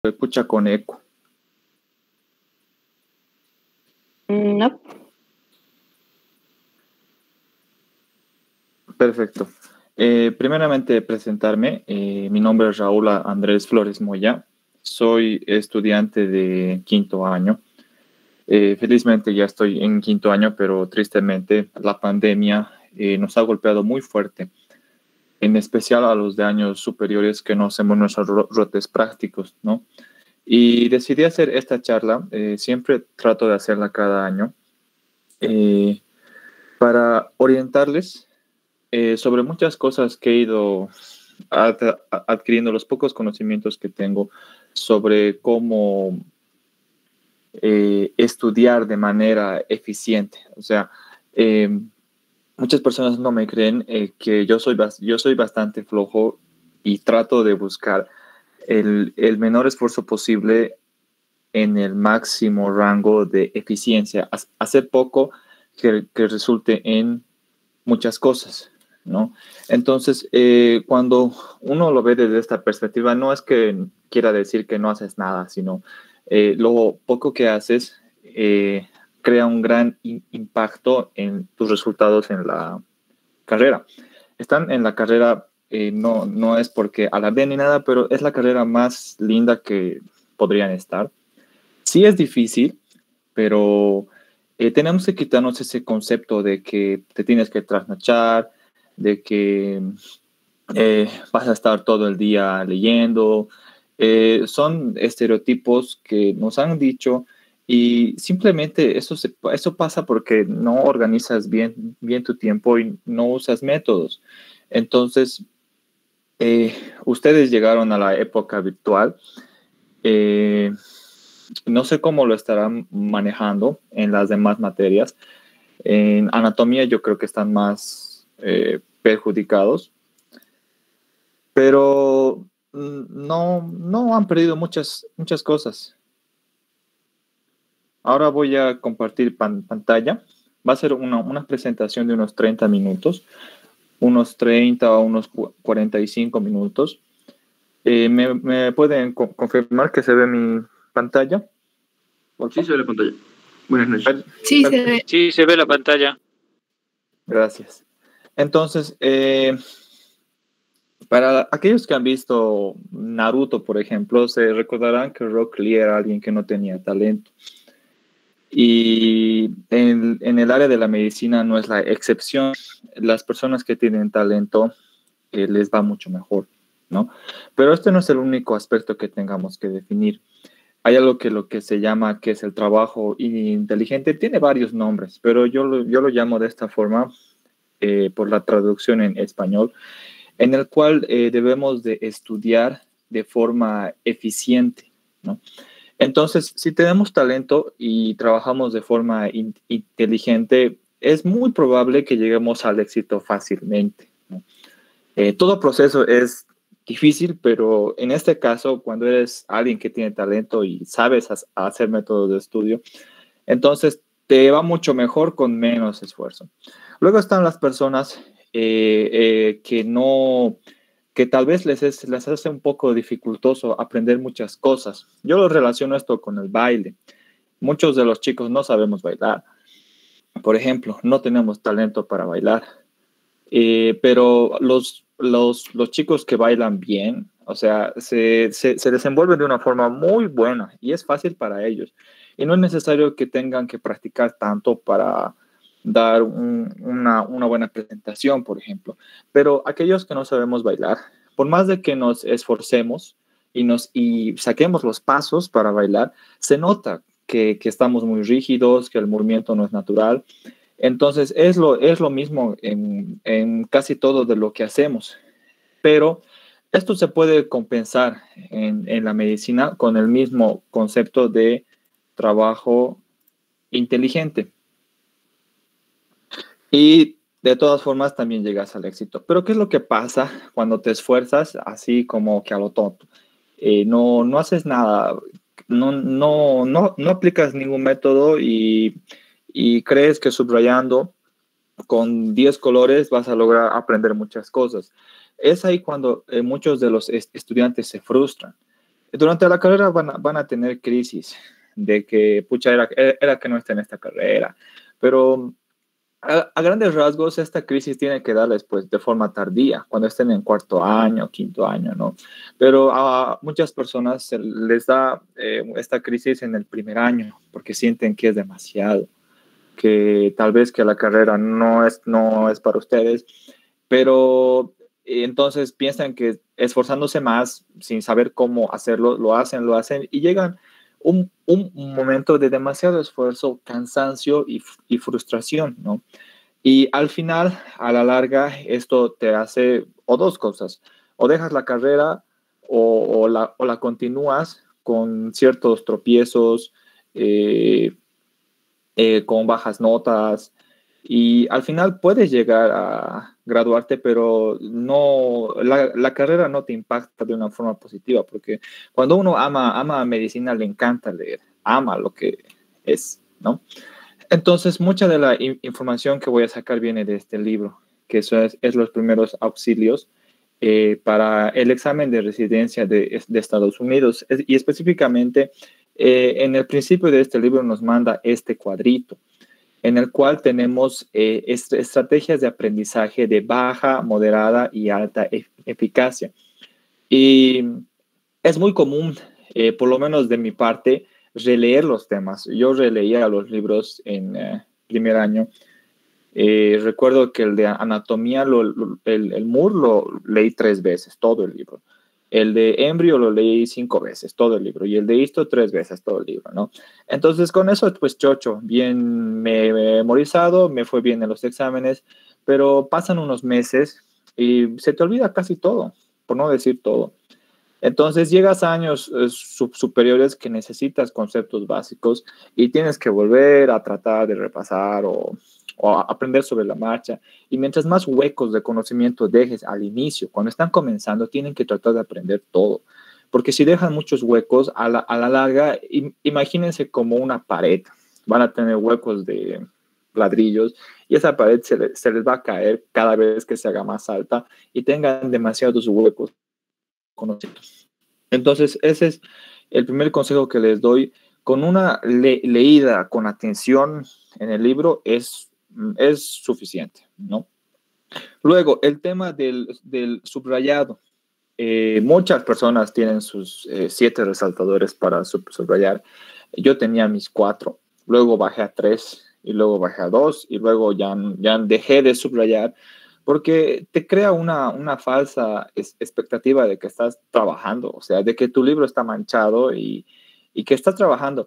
Escucha con eco. No. Perfecto. Primeramente, presentarme. Mi nombre es Raúl Andrés Flores Moya. Soy estudiante de quinto año. Felizmente ya estoy en quinto año, pero tristemente la pandemia nos ha golpeado muy fuerte, en especial a los de años superiores que no hacemos nuestros rotes prácticos, ¿no? Y decidí hacer esta charla. Siempre trato de hacerla cada año para orientarles sobre muchas cosas que he ido adquiriendo, los pocos conocimientos que tengo sobre cómo estudiar de manera eficiente. O sea, muchas personas no me creen que yo soy bastante flojo y trato de buscar el menor esfuerzo posible en el máximo rango de eficiencia. Hacer poco que resulte en muchas cosas, ¿no? Entonces, cuando uno lo ve desde esta perspectiva, no es que quiera decir que no haces nada, sino lo poco que haces crea un gran impacto en tus resultados en la carrera. Están en la carrera, no es porque a la ni nada, pero es la carrera más linda que podrían estar. Sí es difícil, pero tenemos que quitarnos ese concepto de que te tienes que trasnochar, de que vas a estar todo el día leyendo. Son estereotipos que nos han dicho y simplemente eso pasa porque no organizas bien tu tiempo y no usas métodos. Entonces, ustedes llegaron a la época virtual. No sé cómo lo estarán manejando en las demás materias. En anatomía yo creo que están más perjudicados, pero no han perdido muchas cosas. Ahora voy a compartir pantalla. Va a ser una presentación de unos 30 minutos, unos 30 o unos 45 minutos. ¿Me pueden confirmar que se ve mi pantalla? Sí, se ve la pantalla. Buenas noches. Sí, se ve. Sí, se ve la pantalla. Gracias. Entonces, para aquellos que han visto Naruto, por ejemplo, se recordarán que Rock Lee era alguien que no tenía talento. Y en el área de la medicina no es la excepción. Las personas que tienen talento les va mucho mejor, ¿no? Pero este no es el único aspecto que tengamos que definir. Hay algo que lo que se llama que es el trabajo inteligente. Tiene varios nombres, pero yo lo llamo de esta forma por la traducción en español, en el cual debemos de estudiar de forma eficiente, ¿no? Entonces, si tenemos talento y trabajamos de forma inteligente, es muy probable que lleguemos al éxito fácilmente, ¿no? Todo proceso es difícil, pero en este caso, cuando eres alguien que tiene talento y sabes hacer métodos de estudio, entonces te va mucho mejor con menos esfuerzo. Luego están las personas que tal vez les hace un poco dificultoso aprender muchas cosas. Yo lo relaciono esto con el baile. Muchos de los chicos no sabemos bailar. Por ejemplo, no tenemos talento para bailar. Pero los chicos que bailan bien, o sea, se desenvuelven de una forma muy buena y es fácil para ellos. Y no es necesario que tengan que practicar tanto para dar una buena presentación, por ejemplo. Pero aquellos que no sabemos bailar, por más de que nos esforcemos y saquemos los pasos para bailar, se nota que estamos muy rígidos, que el movimiento no es natural. Entonces, es lo mismo en casi todo de lo que hacemos. Pero esto se puede compensar en la medicina con el mismo concepto de trabajo inteligente. Y de todas formas también llegas al éxito. Pero ¿qué es lo que pasa cuando te esfuerzas así como que a lo tonto? No haces nada, no aplicas ningún método y crees que subrayando con 10 colores vas a lograr aprender muchas cosas. Es ahí cuando muchos de los estudiantes se frustran. Durante la carrera van a tener crisis de que, pucha, era que no está en esta carrera, pero a grandes rasgos esta crisis tiene que darles pues de forma tardía, cuando estén en cuarto año, quinto año, ¿no? Pero a muchas personas se les da esta crisis en el primer año porque sienten que es demasiado, que tal vez que la carrera no es para ustedes, pero entonces piensan que esforzándose más, sin saber cómo hacerlo, lo hacen y llegan un momento de demasiado esfuerzo, cansancio y frustración, ¿no? Y al final, a la larga, esto te hace o dos cosas, o dejas la carrera o la continúas con ciertos tropiezos, eh, con bajas notas, y al final puedes llegar a graduarte, pero la carrera no te impacta de una forma positiva, porque cuando uno ama medicina, le encanta leer, ama lo que es, ¿no? Entonces, mucha de la información que voy a sacar viene de este libro, que eso es los primeros auxilios para el examen de residencia de Estados Unidos. Y específicamente, en el principio de este libro nos manda este cuadrito, en el cual tenemos estrategias de aprendizaje de baja, moderada y alta eficacia. Y es muy común, por lo menos de mi parte, releer los temas. Yo releía los libros en primer año. Recuerdo que el de anatomía, el Moore lo leí 3 veces, todo el libro. El de Embrio lo leí 5 veces, todo el libro. Y el de Histo 3 veces, todo el libro, ¿no? Entonces, con eso, pues, chocho, bien me he memorizado, me fue bien en los exámenes, pero pasan unos meses y se te olvida casi todo, por no decir todo. Entonces llegas a años superiores que necesitas conceptos básicos y tienes que volver a tratar de repasar o aprender sobre la marcha. Y mientras más huecos de conocimiento dejes al inicio, cuando están comenzando, tienen que tratar de aprender todo. Porque si dejan muchos huecos, a la larga, imagínense como una pared. Van a tener huecos de ladrillos y esa pared se les va a caer cada vez que se haga más alta y tengan demasiados huecos conocidos. Entonces, ese es el primer consejo que les doy. Con una leída con atención en el libro es suficiente, ¿no? Luego, el tema del subrayado. Muchas personas tienen sus 7 resaltadores para subrayar. Yo tenía mis 4, luego bajé a 3 y luego bajé a 2 y luego ya dejé de subrayar porque te crea una falsa expectativa de que estás trabajando, o sea, de que tu libro está manchado y que estás trabajando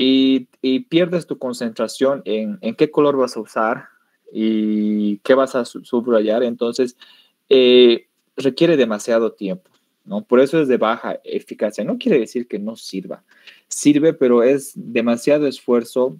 y pierdes tu concentración en qué color vas a usar y qué vas a subrayar. Entonces, requiere demasiado tiempo, ¿no? Por eso es de baja eficacia. No quiere decir que no sirva. Sirve, pero es demasiado esfuerzo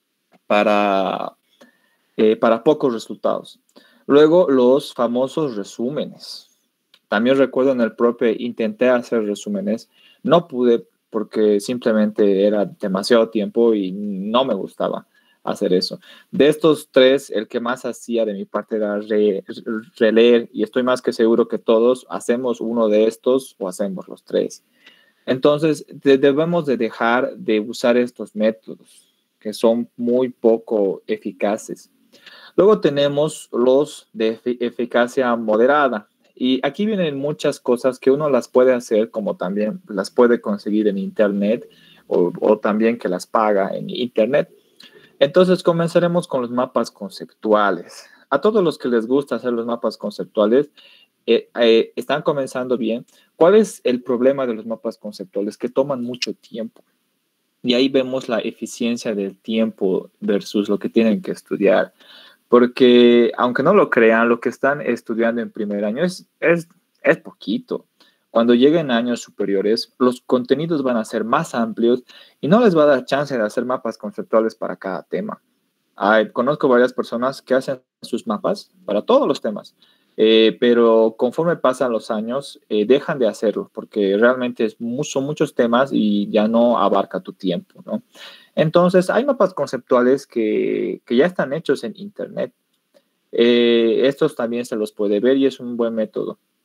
para pocos resultados. Luego, los famosos resúmenes. También recuerdo en el propio, intenté hacer resúmenes. No pude porque simplemente era demasiado tiempo y no me gustaba hacer eso. De estos 3, el que más hacía de mi parte era releer, y estoy más que seguro que todos hacemos uno de estos o hacemos los 3. Entonces, debemos de dejar de usar estos métodos que son muy poco eficaces. Luego tenemos los de eficacia moderada. Y aquí vienen muchas cosas que uno las puede hacer, como también las puede conseguir en Internet o también que las paga en Internet. Entonces comenzaremos con los mapas conceptuales. A todos los que les gusta hacer los mapas conceptuales, están comenzando bien. ¿Cuál es el problema de los mapas conceptuales? Que toman mucho tiempo. Y ahí vemos la eficiencia del tiempo versus lo que tienen que estudiar. Porque, aunque no lo crean, lo que están estudiando en primer año es poquito. Cuando lleguen a años superiores, los contenidos van a ser más amplios y no les va a dar chance de hacer mapas conceptuales para cada tema. Conozco varias personas que hacen sus mapas para todos los temas, pero conforme pasan los años, dejan de hacerlo porque realmente son muchos temas y ya no abarca tu tiempo, ¿no? Entonces, hay mapas conceptuales que ya están hechos en Internet. Estos también se los puede ver y es un buen método.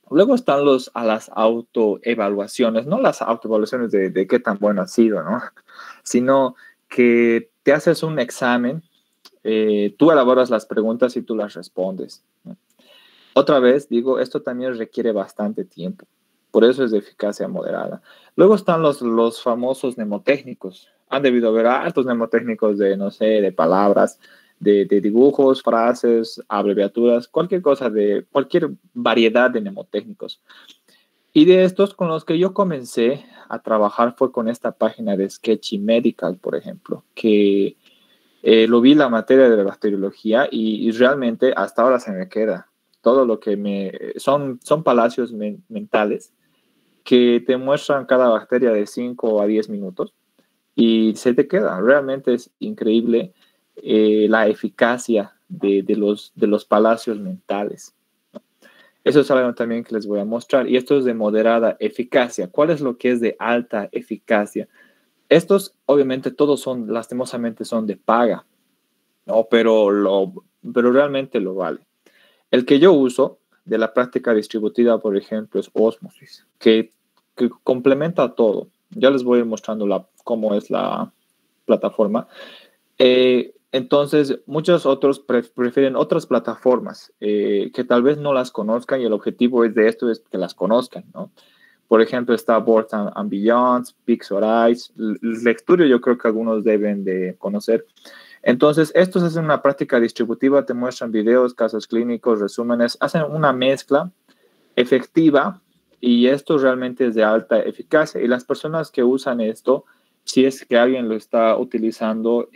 Luego están las autoevaluaciones, no las autoevaluaciones de qué tan bueno ha sido, ¿no? Sino que te haces un examen, tú elaboras las preguntas y tú las respondes, ¿no? Otra vez, digo, esto también requiere bastante tiempo, por eso es de eficacia moderada. Luego están los famosos mnemotécnicos. Han debido haber hartos mnemotécnicos de, no sé, de palabras, de dibujos, frases, abreviaturas, cualquier cosa, de cualquier variedad de mnemotécnicos. Y de estos con los que yo comencé a trabajar fue con esta página de Sketchy Medical, por ejemplo, que lo vi la materia de bacteriología y realmente hasta ahora se me queda. Todo lo que son palacios mentales que te muestran cada bacteria de 5 a 10 minutos y se te queda. Realmente es increíble la eficacia de los palacios mentales. Eso es algo también que les voy a mostrar. Y esto es de moderada eficacia. ¿Cuál es lo que es de alta eficacia? Estos, obviamente, todos son, lastimosamente, son de paga, ¿no? Pero realmente lo vale. El que yo uso de la práctica distributiva, por ejemplo, es Osmosis, que complementa todo. Ya les voy a ir mostrando cómo es la plataforma. Entonces, muchos otros prefieren otras plataformas que tal vez no las conozcan y el objetivo de esto es que las conozcan, ¿no? Por ejemplo, está Boards and Beyond, Pixorize, Lecturio, yo creo que algunos deben de conocer. Entonces, estos hacen una práctica distributiva, te muestran videos, casos clínicos, resúmenes, hacen una mezcla efectiva y esto realmente es de alta eficacia. Y las personas que usan esto, si es que alguien lo está utilizando,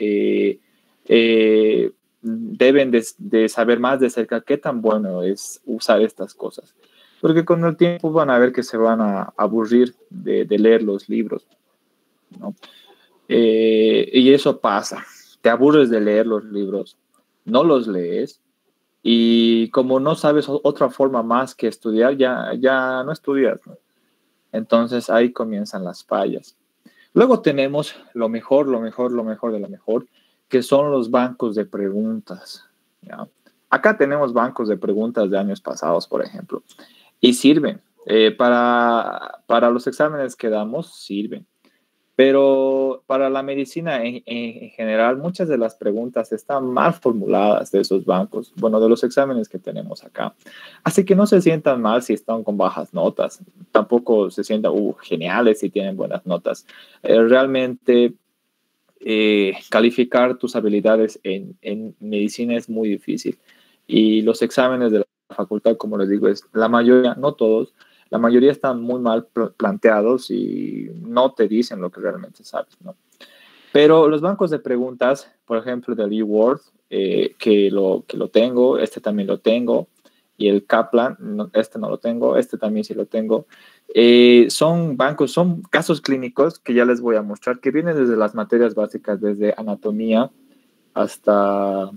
deben de saber más de cerca qué tan bueno es usar estas cosas. Porque con el tiempo van a ver que se van a aburrir de leer los libros, ¿no? Y eso pasa. Te aburres de leer los libros, no los lees y como no sabes otra forma más que estudiar, ya no estudias, ¿no? Entonces ahí comienzan las fallas. Luego tenemos lo mejor de lo mejor, que son los bancos de preguntas, ¿ya? Acá tenemos bancos de preguntas de años pasados, por ejemplo, y sirven. Para los exámenes que damos, sirven. Pero para la medicina en general, muchas de las preguntas están mal formuladas de esos bancos, bueno, de los exámenes que tenemos acá. Así que no se sientan mal si están con bajas notas, tampoco se sientan geniales si tienen buenas notas. Realmente calificar tus habilidades en medicina es muy difícil. Y los exámenes de la facultad, como les digo, es la mayoría, no todos, la mayoría están muy mal planteados y no te dicen lo que realmente sabes, ¿no? Pero los bancos de preguntas, por ejemplo, del eWord, que lo tengo, este también lo tengo, y el Kaplan, no, este no lo tengo, este también sí lo tengo. Son bancos, son casos clínicos que ya les voy a mostrar, que vienen desde las materias básicas, desde anatomía hasta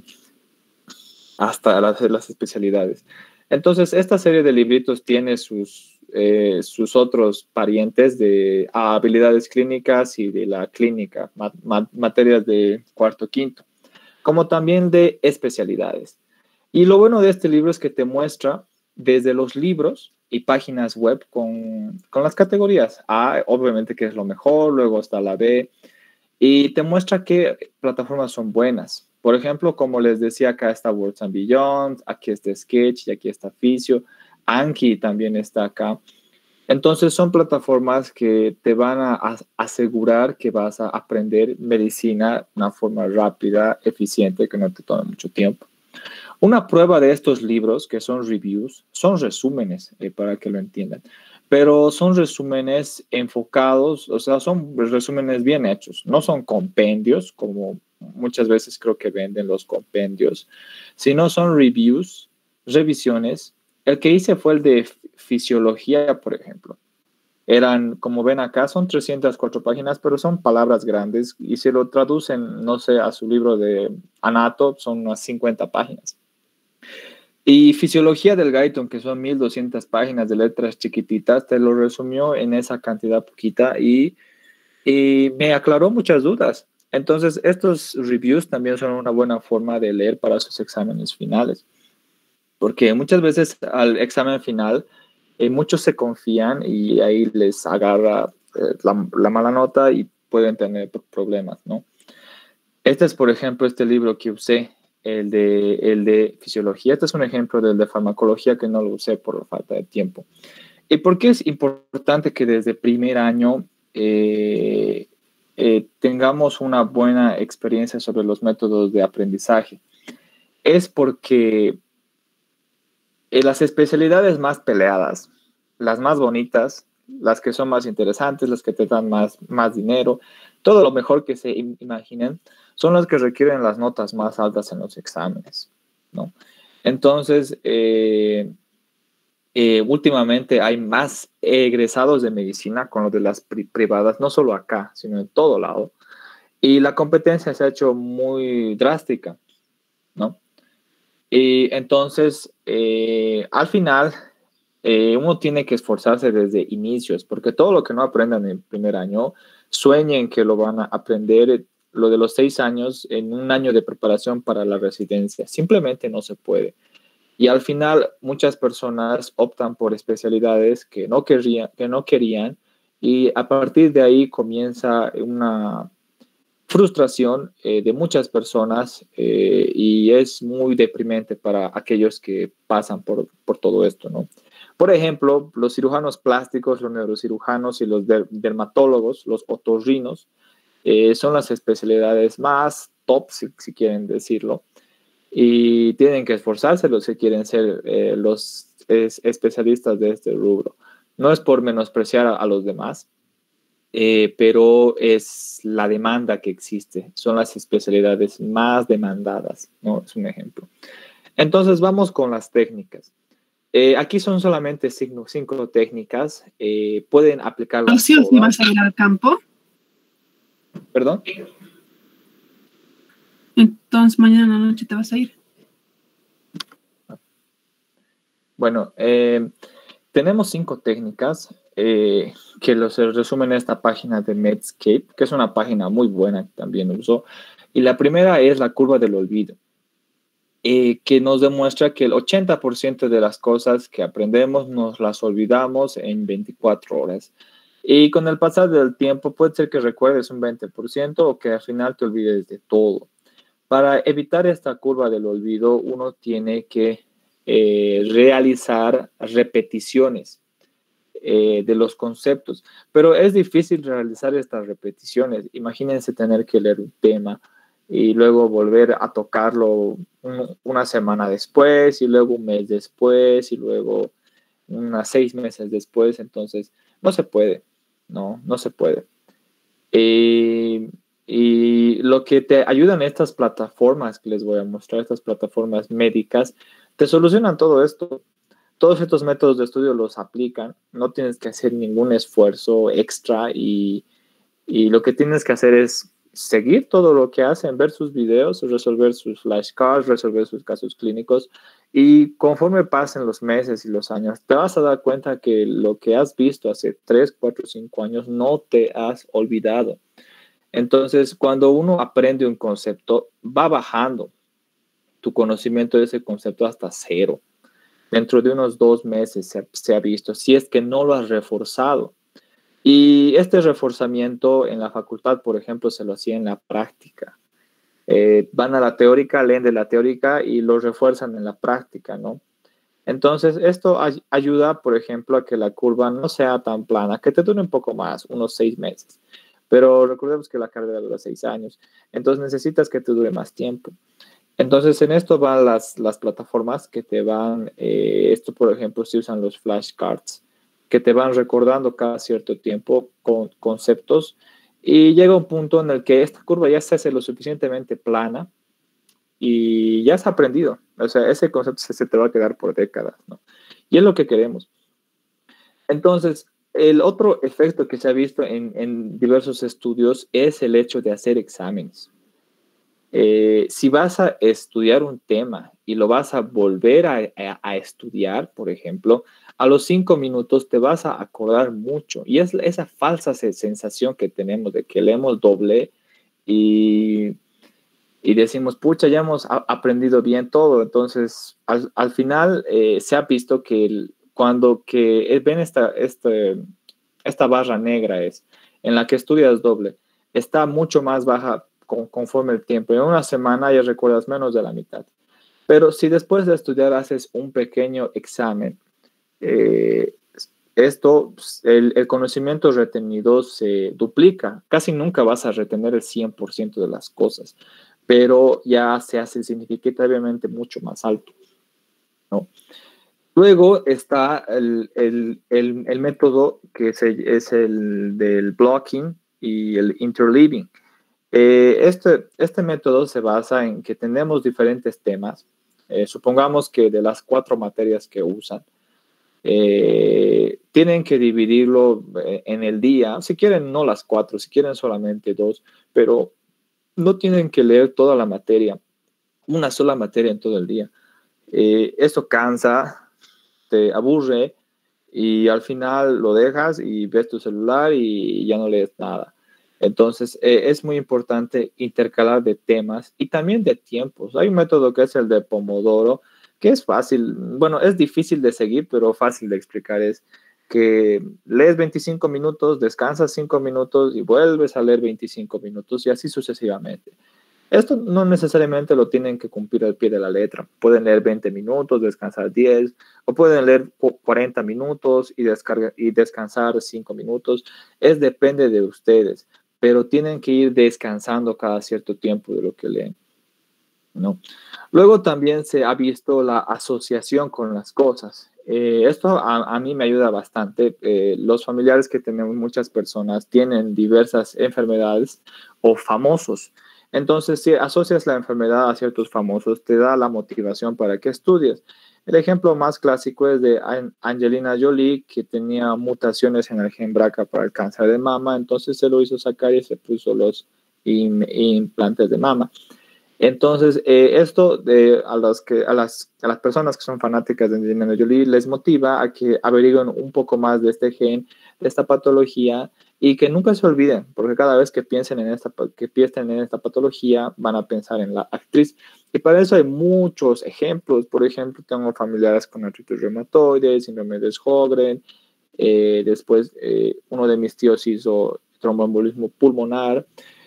las especialidades. Entonces, esta serie de libritos tiene sus otros parientes de habilidades clínicas y de la clínica, materias de cuarto, quinto, como también de especialidades. Y lo bueno de este libro es que te muestra desde los libros y páginas web con las categorías. A, obviamente, que es lo mejor, luego está la B, y te muestra qué plataformas son buenas. Por ejemplo, como les decía, acá está Words and Beyond, aquí está Sketch y aquí está Physio. Anki también está acá. Entonces son plataformas que te van a asegurar que vas a aprender medicina de una forma rápida, eficiente, que no te tome mucho tiempo. Una prueba de estos libros, que son reviews, son resúmenes, para que lo entiendan, pero son resúmenes enfocados, o sea, son resúmenes bien hechos, no son compendios, como muchas veces creo que venden los compendios, sino son reviews, revisiones. El que hice fue el de fisiología, por ejemplo. Eran, como ven acá, son 304 páginas, pero son palabras grandes y si lo traducen, no sé, a su libro de Anato, son unas 50 páginas. Y Fisiología del Guyton, que son 1200 páginas de letras chiquititas, te lo resumió en esa cantidad poquita y me aclaró muchas dudas. Entonces, estos reviews también son una buena forma de leer para sus exámenes finales, porque muchas veces al examen final muchos se confían y ahí les agarra la mala nota y pueden tener problemas, ¿no? Este es, por ejemplo, este libro que usé, el de fisiología. Este es un ejemplo del de farmacología que no lo usé por falta de tiempo. ¿Y por qué es importante que desde primer año tengamos una buena experiencia sobre los métodos de aprendizaje? Es porque las especialidades más peleadas, las más bonitas, las que son más interesantes, las que te dan más dinero, todo lo mejor que se imaginen, son las que requieren las notas más altas en los exámenes, ¿no? Entonces, últimamente hay más egresados de medicina con lo de las privadas, no solo acá, sino en todo lado. Y la competencia se ha hecho muy drástica, ¿no? Y entonces, al final, uno tiene que esforzarse desde inicios, porque todo lo que no aprendan en el primer año, sueñen que lo van a aprender lo de los 6 años en un año de preparación para la residencia. Simplemente no se puede. Y al final, muchas personas optan por especialidades que no querían, y a partir de ahí comienza una frustración de muchas personas y es muy deprimente para aquellos que pasan por todo esto, ¿no? Por ejemplo, los cirujanos plásticos, los neurocirujanos y los dermatólogos, los otorrinos, son las especialidades más top, si quieren decirlo, y tienen que esforzarse los que quieren ser los especialistas de este rubro. No es por menospreciar a los demás, pero es la demanda que existe, son las especialidades más demandadas, ¿no? Es un ejemplo. Entonces vamos con las técnicas. Aquí son solamente 5 técnicas, pueden aplicarlas ¿Sí o sí vas a ir al campo? ¿Perdón? Entonces mañana en la noche te vas a ir. Bueno, tenemos 5 técnicas que los resumen en esta página de Medscape, que es una página muy buena que también uso. Y la primera es la curva del olvido, que nos demuestra que el 80% de las cosas que aprendemos nos las olvidamos en 24 horas. Y con el pasar del tiempo puede ser que recuerdes un 20% o que al final te olvides de todo. Para evitar esta curva del olvido, uno tiene que realizar repeticiones de los conceptos, pero es difícil realizar estas repeticiones. Imagínense tener que leer un tema y luego volver a tocarlo una semana después y luego un mes después y luego unas 6 meses después. Entonces no se puede, no se puede. Y lo que te ayudan estas plataformas que les voy a mostrar, estas plataformas médicas, te solucionan todo esto. Todos estos métodos de estudio los aplican, no tienes que hacer ningún esfuerzo extra y lo que tienes que hacer es seguir todo lo que hacen, ver sus videos, resolver sus flashcards, resolver sus casos clínicos, y conforme pasen los meses y los años, te vas a dar cuenta que lo que has visto hace 3, 4, 5 años no te has olvidado. Entonces, cuando uno aprende un concepto, va bajando tu conocimiento de ese concepto hasta 0. Dentro de unos 2 meses se ha visto, si es que no lo has reforzado. Y este reforzamiento en la facultad, por ejemplo, se lo hacía en la práctica. Van a la teórica, leen de la teórica y lo refuerzan en la práctica, ¿no? Entonces, esto ayuda, por ejemplo, a que la curva no sea tan plana, que te dure un poco más, unos 6 meses. Pero recordemos que la carrera dura 6 años, entonces necesitas que te dure más tiempo. Entonces, en esto van las plataformas que te van, esto por ejemplo, se usan los flashcards, que te van recordando cada cierto tiempo con conceptos, y llega un punto en el que esta curva ya se hace lo suficientemente plana y ya has aprendido. O sea, ese concepto se te va a quedar por décadas, ¿no? Y es lo que queremos. Entonces, el otro efecto que se ha visto en diversos estudios es el hecho de hacer exámenes. Si vas a estudiar un tema y lo vas a volver a estudiar, por ejemplo, a los 5 minutos te vas a acordar mucho. Y es esa falsa sensación que tenemos de que leemos doble y decimos, pucha, ya hemos aprendido bien todo. Entonces, al final se ha visto que ven esta barra negra en la que estudias doble, está mucho más baja conforme el tiempo. En una semana ya recuerdas menos de la mitad. Pero si después de estudiar haces un pequeño examen, el conocimiento retenido se duplica. Casi nunca vas a retener el 100% de las cosas, pero ya se hace significativamente mucho más alto, ¿no? Luego está el método que es el del blocking y el interleaving. Este método se basa en que tenemos diferentes temas. Supongamos que de las 4 materias que usan, tienen que dividirlo en el día. Si quieren, no las 4, si quieren solamente 2, pero no tienen que leer toda la materia, una sola materia en todo el día. Esto cansa, te aburre y al final lo dejas y ves tu celular y ya no lees nada. Entonces, es muy importante intercalar de temas y también de tiempos. Hay un método que es el de Pomodoro, que es fácil, bueno, es difícil de seguir, pero fácil de explicar. Es que lees 25 minutos, descansas 5 minutos y vuelves a leer 25 minutos y así sucesivamente. Esto no necesariamente lo tienen que cumplir al pie de la letra. Pueden leer 20 minutos, descansar 10, o pueden leer 40 minutos y descansar 5 minutos. Depende de ustedes, pero tienen que ir descansando cada cierto tiempo de lo que leen, ¿no? Luego también se ha visto la asociación con las cosas. Esto a mí me ayuda bastante. Los familiares que tenemos, muchas personas tienen diversas enfermedades o famosos. Entonces, si asocias la enfermedad a ciertos famosos, te da la motivación para que estudies. El ejemplo más clásico es de Angelina Jolie, que tenía mutaciones en el gen BRCA para el cáncer de mama, entonces se lo hizo sacar y se puso los implantes de mama. Entonces, esto a las personas que son fanáticas de Angelina Jolie les motiva a que averigüen un poco más de este gen, de esta patología, y que nunca se olviden, porque cada vez que piensen en esta patología, van a pensar en la actriz. Y para eso hay muchos ejemplos. Por ejemplo, tengo familiares con artritis reumatoide, síndrome de Sjögren. Después, uno de mis tíos hizo tromboembolismo pulmonar.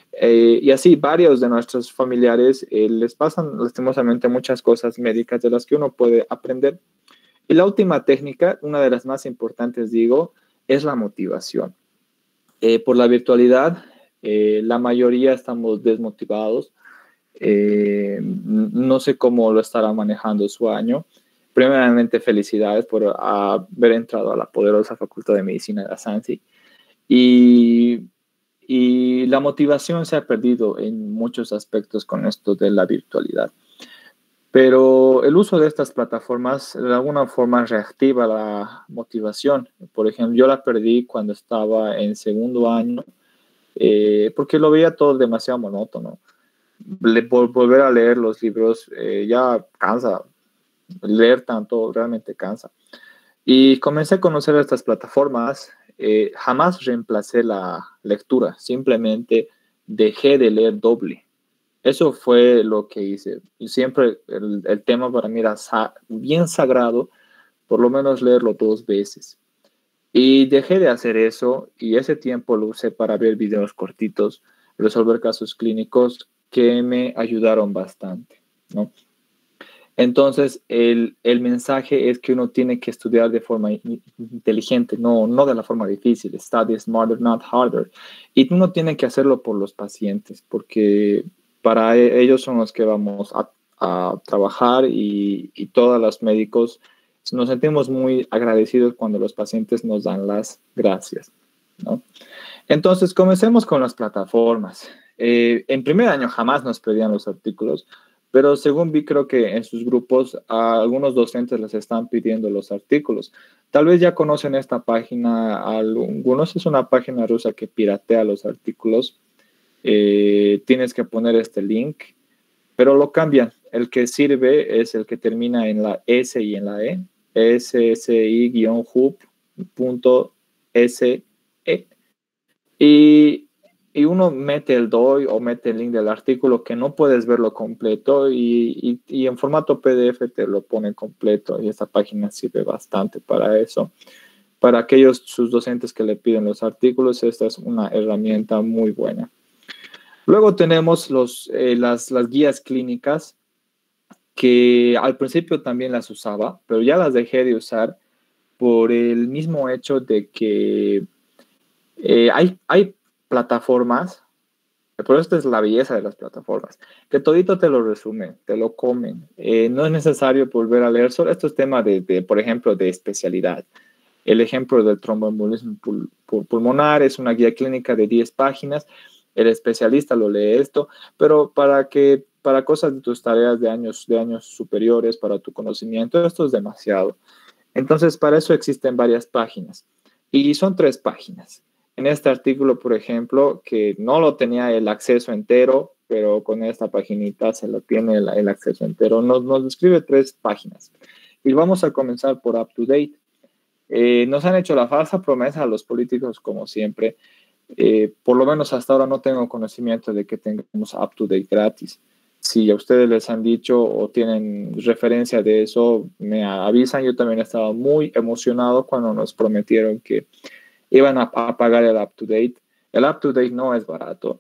Y así varios de nuestros familiares les pasan lastimosamente muchas cosas médicas de las que uno puede aprender. Y la última técnica, una de las más importantes, digo, es la motivación. Por la virtualidad, la mayoría estamos desmotivados. No sé cómo lo estará manejando su año. Primeramente, felicidades por haber entrado a la poderosa Facultad de Medicina de la SANSI. Y la motivación se ha perdido en muchos aspectos con esto de la virtualidad. Pero el uso de estas plataformas de alguna forma reactiva la motivación. Por ejemplo, yo la perdí cuando estaba en segundo año porque lo veía todo demasiado monótono. Volver a leer los libros ya cansa. Leer tanto realmente cansa. Y comencé a conocer estas plataformas. Jamás reemplacé la lectura, simplemente dejé de leer doble. Eso fue lo que hice. Y siempre el tema para mí era bien sagrado, por lo menos leerlo 2 veces. Y dejé de hacer eso y ese tiempo lo usé para ver videos cortitos, resolver casos clínicos que me ayudaron bastante, ¿no? Entonces, el mensaje es que uno tiene que estudiar de forma inteligente, no de la forma difícil. Study smarter, not harder. Y uno tiene que hacerlo por los pacientes, porque para ellos son los que vamos a trabajar y todos los médicos nos sentimos muy agradecidos cuando los pacientes nos dan las gracias, ¿no? Entonces, comencemos con las plataformas. En primer año jamás nos pedían los artículos, pero según vi, creo que en sus grupos a algunos docentes les están pidiendo los artículos. Tal vez ya conocen esta página, algunos es una página rusa que piratea los artículos. Tienes que poner este link, pero lo cambian. El que sirve es el que termina en la S y en la E, ssi-hub.se. Y y uno mete el DOI o mete el link del artículo que no puedes verlo completo y en formato PDF te lo pone completo y esta página sirve bastante para eso. Para aquellos sus docentes que le piden los artículos, esta es una herramienta muy buena. Luego tenemos las guías clínicas que al principio también las usaba, pero ya las dejé de usar por el mismo hecho de que hay plataformas, pero esta es la belleza de las plataformas, que todito te lo resumen, te lo comen. No es necesario volver a leer, solo estos temas por ejemplo, de especialidad. El ejemplo del tromboembolismo pulmonar es una guía clínica de 10 páginas. El especialista lo lee esto, pero para cosas de tus tareas de años superiores, para tu conocimiento, esto es demasiado. Entonces, para eso existen varias páginas. Y son 3 páginas. En este artículo, por ejemplo, que no lo tenía el acceso entero, pero con esta paginita se lo tiene el acceso entero. Nos describe 3 páginas. Y vamos a comenzar por Up to Date. Nos han hecho la falsa promesa a los políticos, como siempre. Por lo menos hasta ahora no tengo conocimiento de que tengamos Up to Date gratis. Si a ustedes les han dicho o tienen referencia de eso, me avisan. Yo también estaba muy emocionado cuando nos prometieron que iban a pagar el Up to Date. El Up to Date no es barato.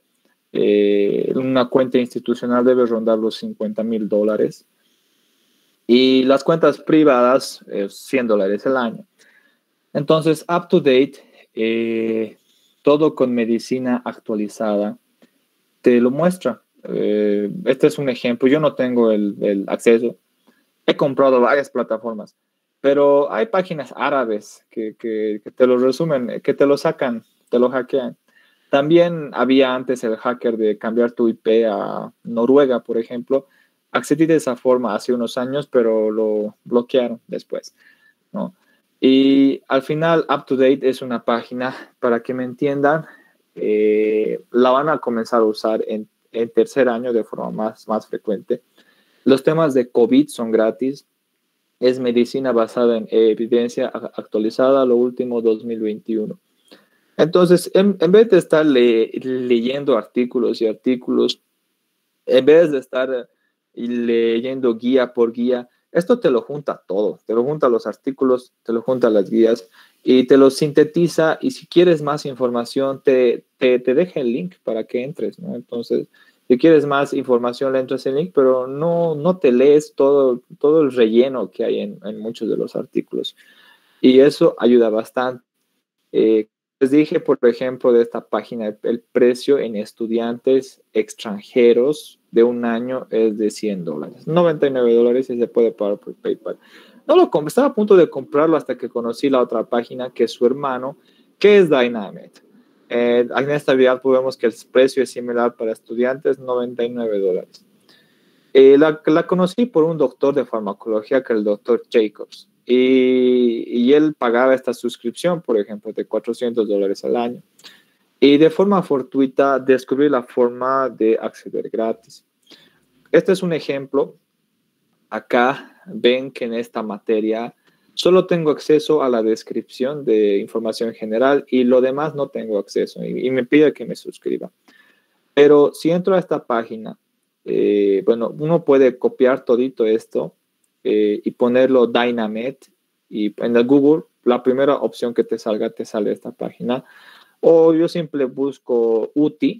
Una cuenta institucional debe rondar los $50,000. Y las cuentas privadas, $100 al año. Entonces, Up to Date, todo con medicina actualizada, te lo muestra. Este es un ejemplo. Yo no tengo el acceso. He comprado varias plataformas, pero hay páginas árabes que te lo resumen, que te lo sacan, te lo hackean. También había antes el hacker de cambiar tu IP a Noruega, por ejemplo. Accedí de esa forma hace unos años, pero lo bloquearon después, ¿no? Y al final, Up to Date es una página, para que me entiendan, la van a comenzar a usar en tercer año de forma más frecuente. Los temas de COVID son gratis. Es medicina basada en evidencia actualizada, lo último 2021. Entonces, en vez de estar leyendo artículos y artículos, en vez de estar leyendo guía por guía, esto te lo junta todo, te lo junta los artículos, te lo junta las guías y te lo sintetiza, y si quieres más información, te deja el link para que entres, ¿no? Entonces, si quieres más información, le entras el link, pero no te lees todo el relleno que hay en muchos de los artículos. Y eso ayuda bastante. Les dije, por ejemplo, de esta página, el precio en estudiantes extranjeros de un año es de $100, $99, y se puede pagar por PayPal. No lo compré, estaba a punto de comprarlo hasta que conocí la otra página, que es su hermano, que es Dynamite. En esta video vemos que el precio es similar para estudiantes, $99. La conocí por un doctor de farmacología, que es el doctor Jacobs, y él pagaba esta suscripción, por ejemplo, de $400 al año. Y de forma fortuita descubrí la forma de acceder gratis. Este es un ejemplo. Acá ven que en esta materia solo tengo acceso a la descripción de información general y lo demás no tengo acceso, y me pide que me suscriba. Pero si entro a esta página, bueno, uno puede copiar todito esto y ponerlo Dynamite, y en el Google la primera opción que te sale esta página. O yo siempre busco UTI,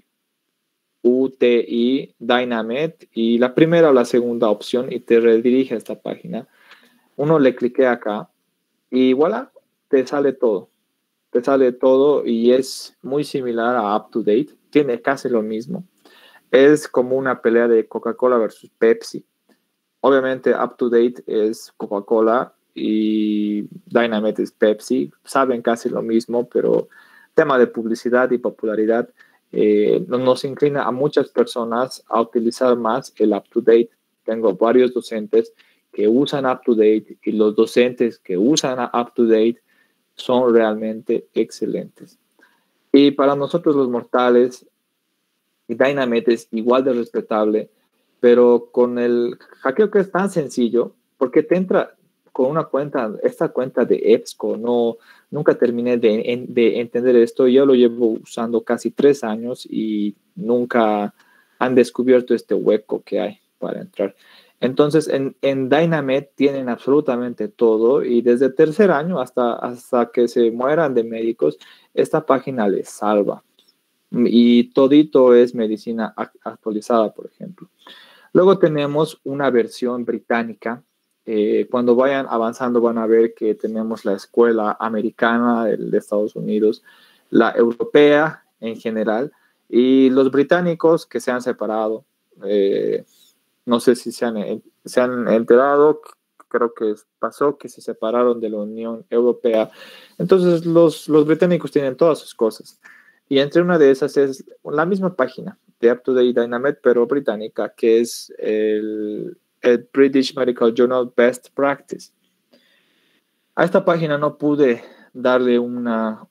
Dynamite, y la primera o la segunda opción, y te redirige a esta página. Uno le clique acá y voilà, te sale todo. Te sale todo, y es muy similar a Up to Date. Tiene casi lo mismo. Es como una pelea de Coca-Cola versus Pepsi. Obviamente Up to Date es Coca-Cola y Dynamite es Pepsi. Saben casi lo mismo, pero tema de publicidad y popularidad nos inclina a muchas personas a utilizar más el Up to Date. Tengo varios docentes que usan Up to Date, y los docentes que usan Up to Date son realmente excelentes. Y para nosotros los mortales, Dynamite es igual de respetable, pero con el hackeo, que es tan sencillo, porque te entra, con una cuenta, esta cuenta de EBSCO, nunca terminé de entender esto. Yo lo llevo usando casi 3 años y nunca han descubierto este hueco que hay para entrar. Entonces, en Dynamed tienen absolutamente todo y desde el tercer año hasta que se mueran de médicos, esta página les salva. Y todito es medicina actualizada, por ejemplo. Luego tenemos una versión británica. Cuando vayan avanzando van a ver que tenemos la escuela americana de Estados Unidos, la europea en general, y los británicos que se han separado. No sé si se han enterado, creo que pasó que se separaron de la Unión Europea. Entonces los británicos tienen todas sus cosas. Y entre una de esas es la misma página de UpToDate Dynamed, pero británica, que es el British Medical Journal Best Practice. A esta página no pude darle un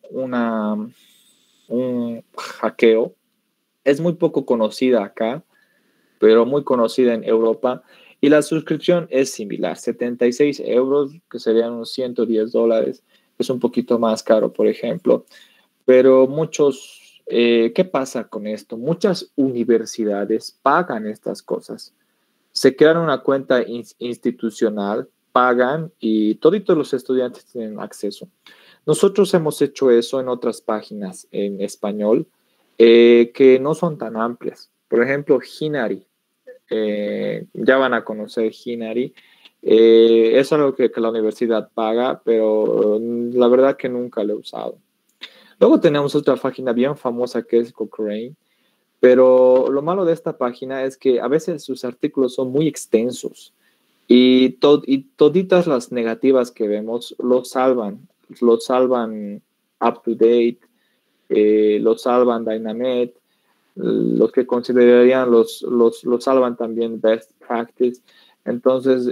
hackeo. Es muy poco conocida acá, pero muy conocida en Europa. Y la suscripción es similar, 76 euros, que serían unos $110. Es un poquito más caro, por ejemplo. Pero ¿qué pasa con esto? Muchas universidades pagan estas cosas. Se crean una cuenta institucional, pagan y todos los estudiantes tienen acceso. Nosotros hemos hecho eso en otras páginas en español que no son tan amplias. Por ejemplo, Hinari. Ya van a conocer Hinari. Es algo que la universidad paga, pero la verdad que nunca lo he usado. Luego tenemos otra página bien famosa que es Cochrane, pero lo malo de esta página es que a veces sus artículos son muy extensos y toditas las negativas que vemos lo salvan UpToDate, lo salvan Dynamed, los que considerarían los salvan también Best Practice. Entonces,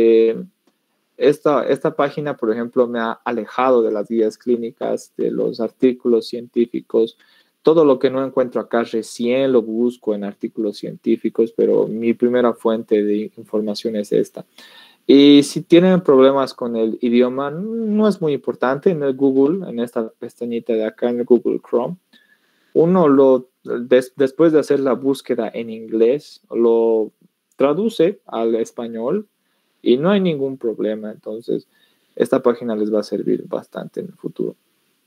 esta página, por ejemplo, me ha alejado de las guías clínicas, de los artículos científicos. Todo lo que no encuentro acá recién lo busco en artículos científicos, pero mi primera fuente de información es esta. Y si tienen problemas con el idioma, no es muy importante. En el Google, en esta pestañita de acá, en el Google Chrome, uno después de hacer la búsqueda en inglés, lo traduce al español y no hay ningún problema. Entonces, esta página les va a servir bastante en el futuro.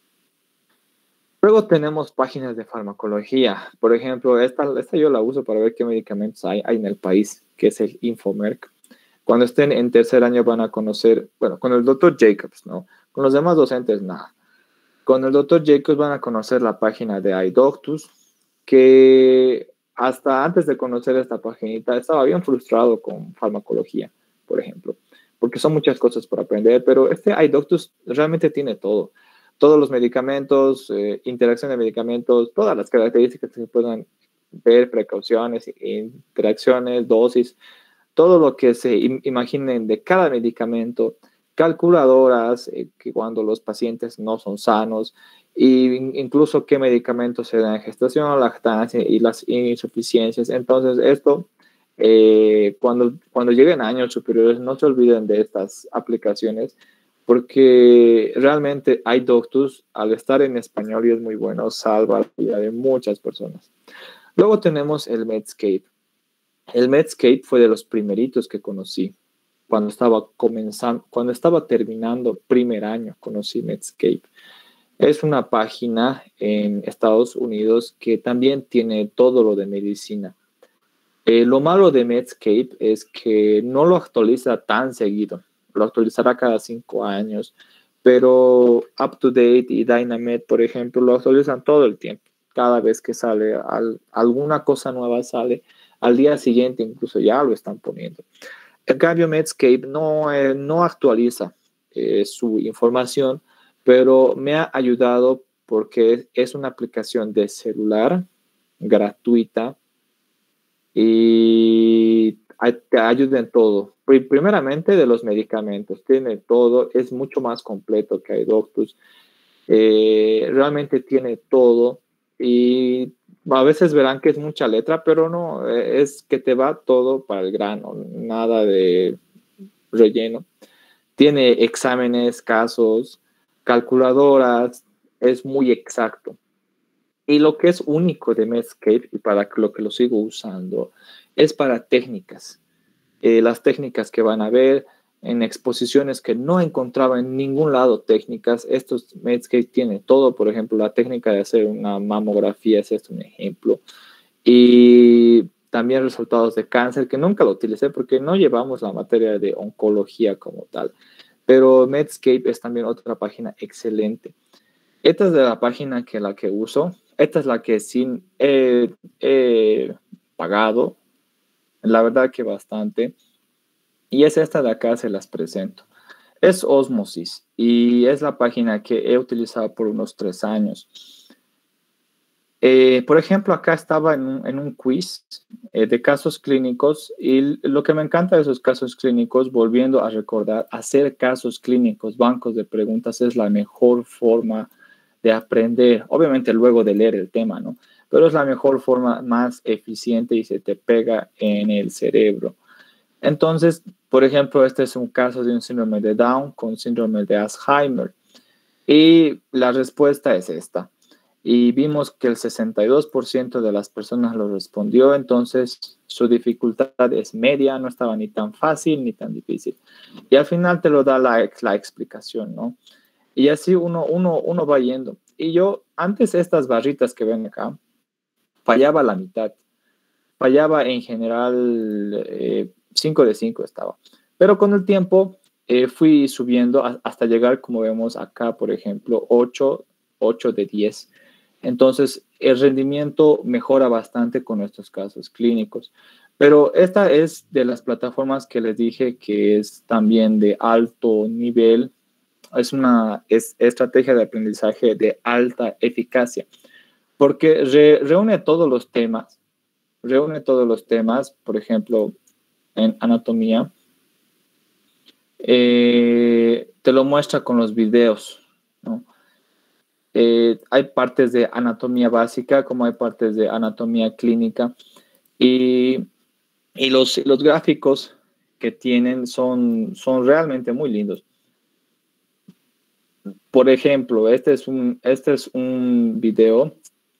Luego tenemos páginas de farmacología. Por ejemplo, esta yo la uso para ver qué medicamentos hay en el país, que es el Infomerc. Cuando estén en tercer año van a conocer, bueno, con el doctor Jacobs, ¿no? Con los demás docentes, nada. Con el doctor Jacobs van a conocer la página de iDoctus, que hasta antes de conocer esta paginita estaba bien frustrado con farmacología, por ejemplo, porque son muchas cosas por aprender, pero este iDoctus realmente tiene todo. Todos los medicamentos, interacción de medicamentos, todas las características que se puedan ver, precauciones, interacciones, dosis, todo lo que se imaginen de cada medicamento, calculadoras, que cuando los pacientes no son sanos, e incluso qué medicamentos se dan en gestación, lactancia y las insuficiencias. Entonces, esto, cuando lleguen a años superiores, no se olviden de estas aplicaciones, porque realmente iDoctus, al estar en español y es muy bueno, salva la vida de muchas personas. Luego tenemos el Medscape. El Medscape fue de los primeritos que conocí. Cuando estaba terminando primer año, conocí Medscape. Es una página en Estados Unidos que también tiene todo lo de medicina. Lo malo de Medscape es que no lo actualiza tan seguido. Lo actualizará cada 5 años, pero UpToDate y Dynamed, por ejemplo, lo actualizan todo el tiempo. Cada vez que sale alguna cosa nueva sale, al día siguiente incluso ya lo están poniendo. En cambio, Medscape no actualiza su información, pero me ha ayudado porque es una aplicación de celular gratuita y te ayuda en todo. Primeramente de los medicamentos, tiene todo, es mucho más completo que iDoctus. Realmente tiene todo y a veces verán que es mucha letra, pero no, es que te va todo para el grano, nada de relleno. Tiene exámenes, casos, calculadoras, es muy exacto. Y lo que es único de Medscape, y para lo que lo sigo usando, es para técnicas. Las técnicas que van a ver en exposiciones que no encontraba en ningún lado técnicas. Medscape tiene todo, por ejemplo, la técnica de hacer una mamografía es un ejemplo. Y también resultados de cáncer, que nunca lo utilicé porque no llevamos la materia de oncología como tal. Pero Medscape es también otra página excelente. Esta es de la página la que uso. Esta es la que sí he pagado. La verdad que bastante. Y es esta de acá, se las presento. Es Osmosis y es la página que he utilizado por unos 3 años. Por ejemplo, acá estaba en un quiz de casos clínicos y lo que me encanta de esos casos clínicos, volviendo a recordar, hacer casos clínicos, bancos de preguntas es la mejor forma de aprender, obviamente luego de leer el tema, ¿no? Pero es la mejor forma más eficiente y se te pega en el cerebro. Entonces, por ejemplo, este es un caso de un síndrome de Down con síndrome de Alzheimer y la respuesta es esta. Y vimos que el 62% de las personas lo respondió, entonces su dificultad es media, no estaba ni tan fácil ni tan difícil. Y al final te lo da la explicación, ¿no? Y así uno va yendo. Y yo, antes estas barritas que ven acá, fallaba la mitad. Fallaba en general 5 de 5 estaba. Pero con el tiempo fui subiendo hasta llegar, como vemos acá, por ejemplo, 8 de 10. Entonces, el rendimiento mejora bastante con estos casos clínicos. Pero esta es de las plataformas que les dije que es también de alto nivel. Es una estrategia de aprendizaje de alta eficacia, porque reúne todos los temas. Por ejemplo, en anatomía. Te lo muestra con los videos, ¿no? Hay partes de anatomía básica como hay partes de anatomía clínica y los gráficos que tienen son realmente muy lindos. Por ejemplo, este es un video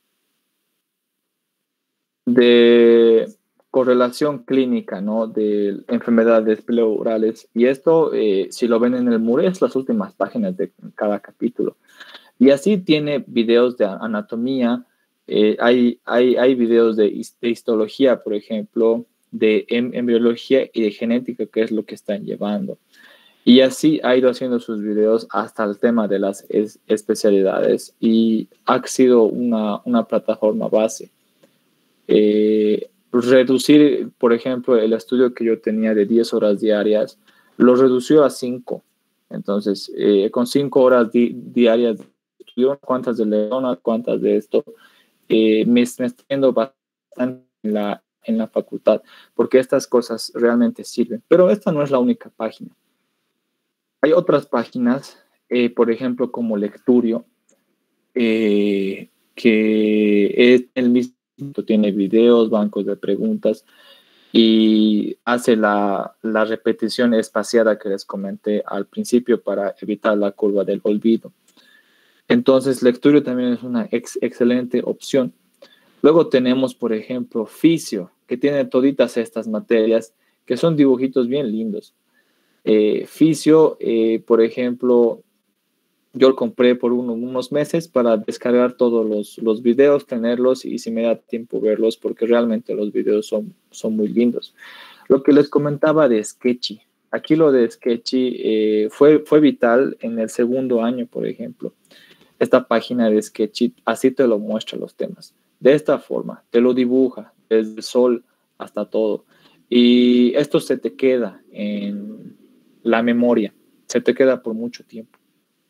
de correlación clínica, ¿no? De enfermedades pleurales. Y esto, si lo ven en el muro, es las últimas páginas de cada capítulo. Y así tiene videos de anatomía, hay videos de histología, por ejemplo, de embriología y de genética, que es lo que están llevando. Y así ha ido haciendo sus videos hasta el tema de las especialidades y ha sido una plataforma base. Reducir, por ejemplo, el estudio que yo tenía de 10 horas diarias, lo redució a 5. Entonces, con 5 horas diarias de estudio, cuántas de Leona, cuántas de esto, me estoy yendo bastante en la facultad, porque estas cosas realmente sirven. Pero esta no es la única página. Hay otras páginas, por ejemplo, como Lecturio, que es el mismo, tiene videos, bancos de preguntas y hace la repetición espaciada que les comenté al principio para evitar la curva del olvido. Entonces, Lecturio también es una excelente opción. Luego tenemos, por ejemplo, Fisio, que tiene toditas estas materias, que son dibujitos bien lindos. Fisio, por ejemplo, yo lo compré por unos meses para descargar todos los videos, tenerlos y si me da tiempo verlos, porque realmente los videos son muy lindos. Lo que les comentaba de Sketchy. Aquí lo de Sketchy fue vital en el segundo año, por ejemplo. Esta página de Sketchy así te lo muestra los temas. De esta forma, te lo dibuja desde el sol hasta todo. Y esto se te queda en la memoria, se te queda por mucho tiempo.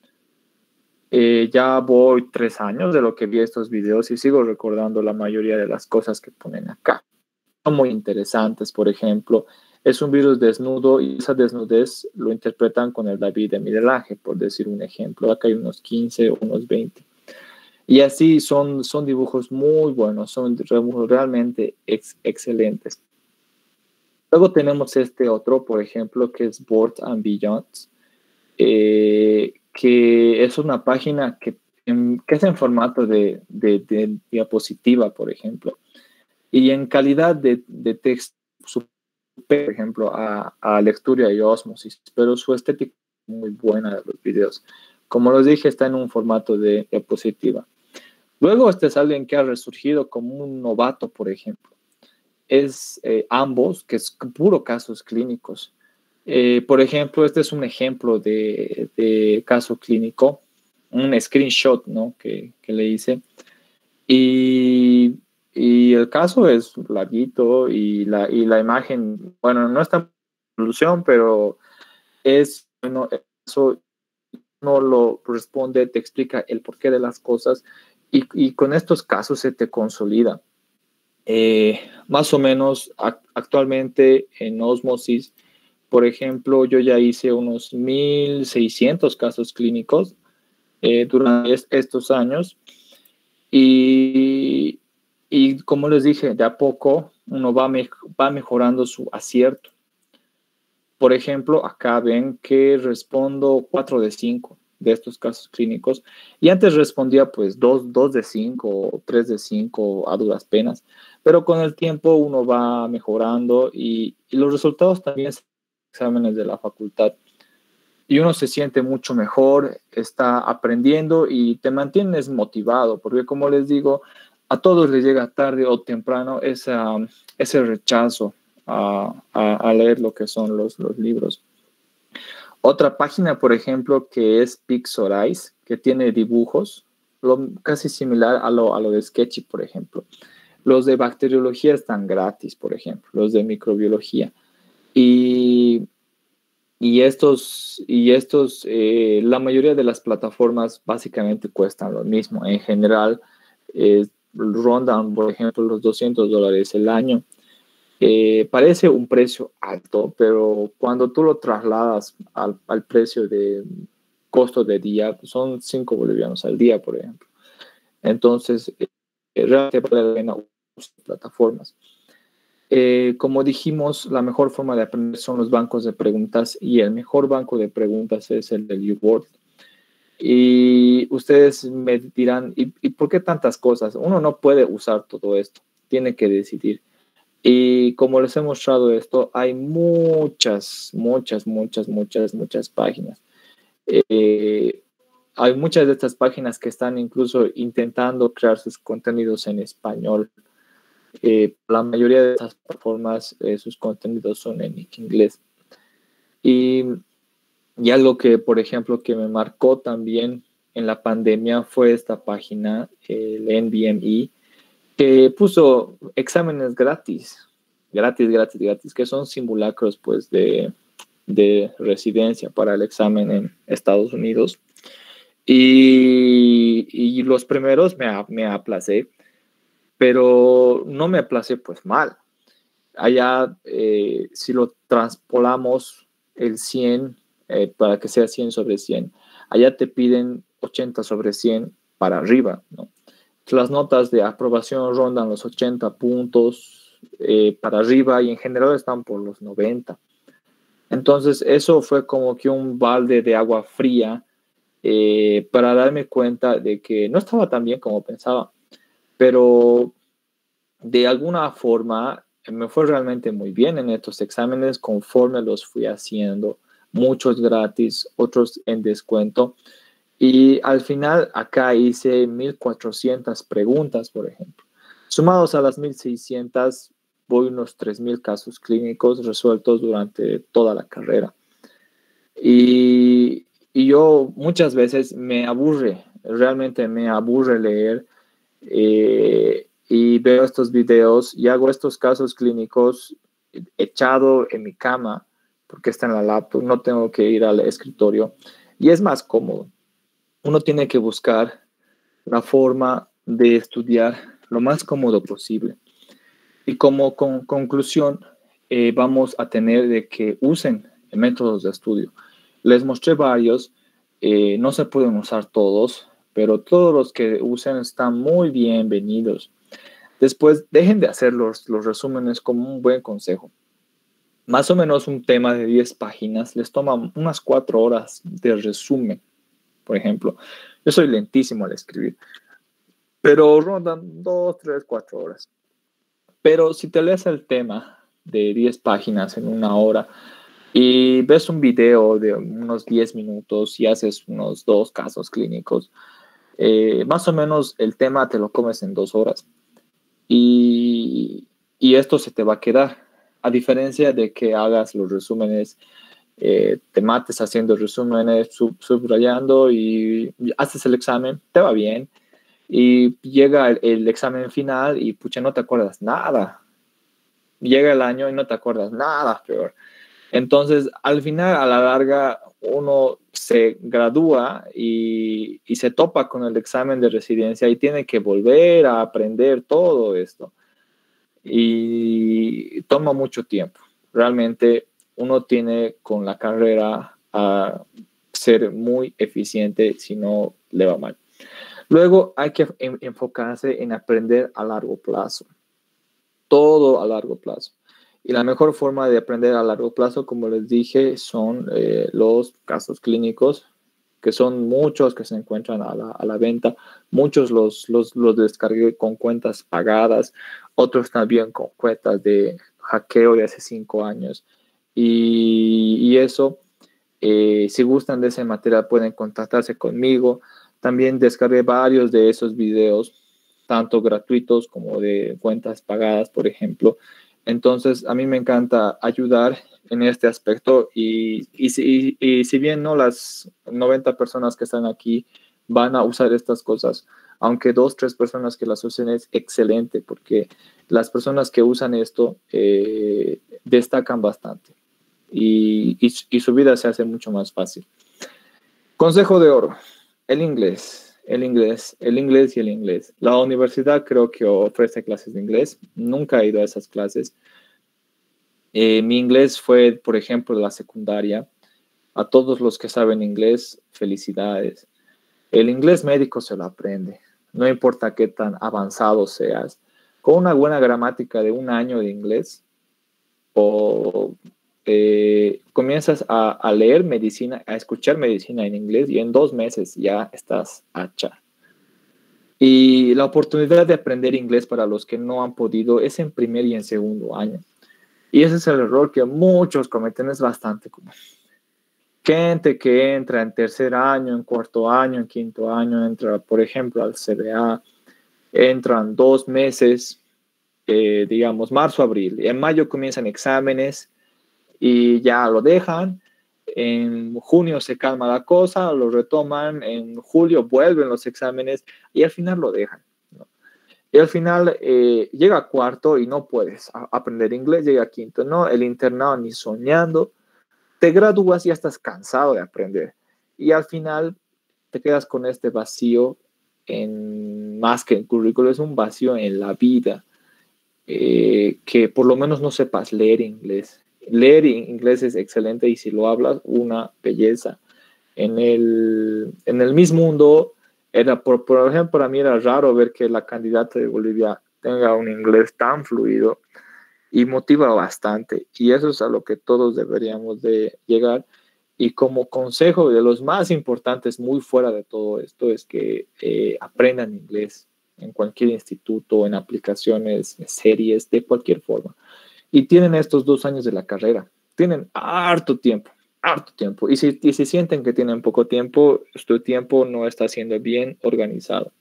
Ya voy 3 años de lo que vi estos videos y sigo recordando la mayoría de las cosas que ponen acá. Son muy interesantes, por ejemplo, es un virus desnudo y esa desnudez lo interpretan con el David de Miguel Ángel, por decir un ejemplo. Acá hay unos 15, unos 20. Y así son dibujos muy buenos, son dibujos realmente excelentes. Luego tenemos este otro, por ejemplo, que es Board and Beyond, que es una página que es en formato de diapositiva, por ejemplo, y en calidad de texto, por ejemplo, a Lecturia y Osmosis, pero su estética es muy buena de los videos. Como les dije, está en un formato de diapositiva. Luego, este es alguien que ha resurgido como un novato, por ejemplo. Es ambos, que es puro casos clínicos. Por ejemplo, este es un ejemplo de caso clínico, un screenshot, ¿no? que le hice. Y el caso es larguito y la imagen, bueno, no está en resolución, pero bueno, eso no lo responde, te explica el porqué de las cosas y con estos casos se te consolida. Más o menos actualmente en Osmosis, por ejemplo, yo ya hice unos 1,600 casos clínicos durante estos años y como les dije, de a poco uno va mejorando su acierto. Por ejemplo, acá ven que respondo 4 de 5 de estos casos clínicos y antes respondía pues 2 de 5 o 3 de 5 a duras penas, pero con el tiempo uno va mejorando y los resultados también son exámenes de la facultad y uno se siente mucho mejor, está aprendiendo y te mantienes motivado, porque como les digo, a todos les llega tarde o temprano ese rechazo a leer lo que son los libros. Otra página, por ejemplo, que es Pixorize, que tiene dibujos, casi similar a lo de Sketchy, por ejemplo. Los de bacteriología están gratis, por ejemplo, los de microbiología. Y estos, la mayoría de las plataformas básicamente cuestan lo mismo. En general, rondan, por ejemplo, los $200 el año. Parece un precio alto, pero cuando tú lo trasladas al precio de costo de día, son 5 bolivianos al día, por ejemplo. Entonces, realmente vale la pena usar plataformas. Como dijimos, la mejor forma de aprender son los bancos de preguntas y el mejor banco de preguntas es el del UWorld. Y ustedes me dirán, ¿y por qué tantas cosas? Uno no puede usar todo esto, tiene que decidir. Y como les he mostrado esto, hay muchas páginas. Hay muchas de estas páginas que están incluso intentando crear sus contenidos en español. La mayoría de estas plataformas, sus contenidos son en inglés. Y algo que, por ejemplo, que me marcó también en la pandemia fue esta página, el NBME, que puso exámenes gratis, que son simulacros pues de residencia para el examen en Estados Unidos. Y los primeros me aplacé, pero no me aplacé pues mal. Allá, si lo transpolamos el 100, para que sea 100 sobre 100, allá te piden 80 sobre 100 para arriba, ¿no? Las notas de aprobación rondan los 80 puntos para arriba y en general están por los 90. Entonces eso fue como que un balde de agua fría para darme cuenta de que no estaba tan bien como pensaba, pero de alguna forma me fue realmente muy bien en estos exámenes conforme los fui haciendo, muchos gratis, otros en descuento. Y al final acá hice 1,400 preguntas, por ejemplo. Sumados a las 1,600, voy unos 3,000 casos clínicos resueltos durante toda la carrera. Y yo muchas veces realmente me aburre leer y veo estos videos y hago estos casos clínicos echado en mi cama porque está en la laptop, no tengo que ir al escritorio y es más cómodo. Uno tiene que buscar la forma de estudiar lo más cómodo posible. Y como conclusión, vamos a tener de que usen métodos de estudio. Les mostré varios, no se pueden usar todos, pero todos los que usen están muy bienvenidos. Después, dejen de hacer los resúmenes como un buen consejo. más o menos un tema de 10 páginas les toma unas 4 horas de resumen, por ejemplo. Yo soy lentísimo al escribir, pero rondan 2, 3, 4 horas. Pero si te lees el tema de 10 páginas en una hora y ves un video de unos 10 minutos y haces unos 2 casos clínicos, más o menos el tema te lo comes en 2 horas. Y esto se te va a quedar. A diferencia de que hagas los resúmenes, te mates haciendo resúmenes, subrayando y haces el examen, te va bien. Y llega el examen final y pucha, no te acuerdas nada. Llega el año y no te acuerdas nada, peor. Entonces, al final, a la larga, uno se gradúa y se topa con el examen de residencia y tiene que volver a aprender todo esto. Y toma mucho tiempo. Realmente, uno tiene con la carrera a ser muy eficiente, si no le va mal. Luego hay que enfocarse en aprender a largo plazo. Todo a largo plazo. Y la mejor forma de aprender a largo plazo, como les dije, son los casos clínicos, que son muchos que se encuentran a la venta. Muchos los descargué con cuentas pagadas, otros también con cuentas de hackeo de hace 5 años. Y eso, si gustan de ese material, pueden contactarse conmigo. También descargué varios de esos videos, tanto gratuitos como de cuentas pagadas, por ejemplo. Entonces, a mí me encanta ayudar en este aspecto y si bien no las 90 personas que están aquí van a usar estas cosas, aunque 2, 3 personas que las usen es excelente, porque las personas que usan esto destacan bastante y su vida se hace mucho más fácil. Consejo de oro. El inglés. La universidad creo que ofrece clases de inglés. Nunca he ido a esas clases. Mi inglés fue, por ejemplo, de la secundaria. A todos los que saben inglés, felicidades. El inglés médico se lo aprende. No importa qué tan avanzado seas. Con una buena gramática de 1 año de inglés comienzas a leer medicina, a escuchar medicina en inglés y en 2 meses ya estás hecha. Y la oportunidad de aprender inglés para los que no han podido es en primer y en segundo año. Y ese es el error que muchos cometen, es bastante común. Gente que entra en tercer año, en cuarto año, en quinto año, entra, por ejemplo, al CBA, entran 2 meses, digamos, marzo, abril. En mayo comienzan exámenes y ya lo dejan. En junio se calma la cosa, lo retoman, en julio vuelven los exámenes y al final lo dejan, ¿no? Y al final llega a cuarto y no puedes aprender inglés, llega a quinto, no, el internado ni soñando, te gradúas y ya estás cansado de aprender. Y al final te quedas con este vacío, más que en currículo, es un vacío en la vida, que por lo menos no sepas leer inglés. Leer inglés es excelente y si lo hablas, una belleza. En el Miss Mundo, por ejemplo, para mí era raro ver que la candidata de Bolivia tenga un inglés tan fluido y motiva bastante. Y eso es a lo que todos deberíamos de llegar. Y como consejo de los más importantes, muy fuera de todo esto, es que aprendan inglés en cualquier instituto, en aplicaciones, en series, de cualquier forma. Y tienen estos 2 años de la carrera. Tienen harto tiempo. Y si sienten que tienen poco tiempo, su tiempo no está siendo bien organizado.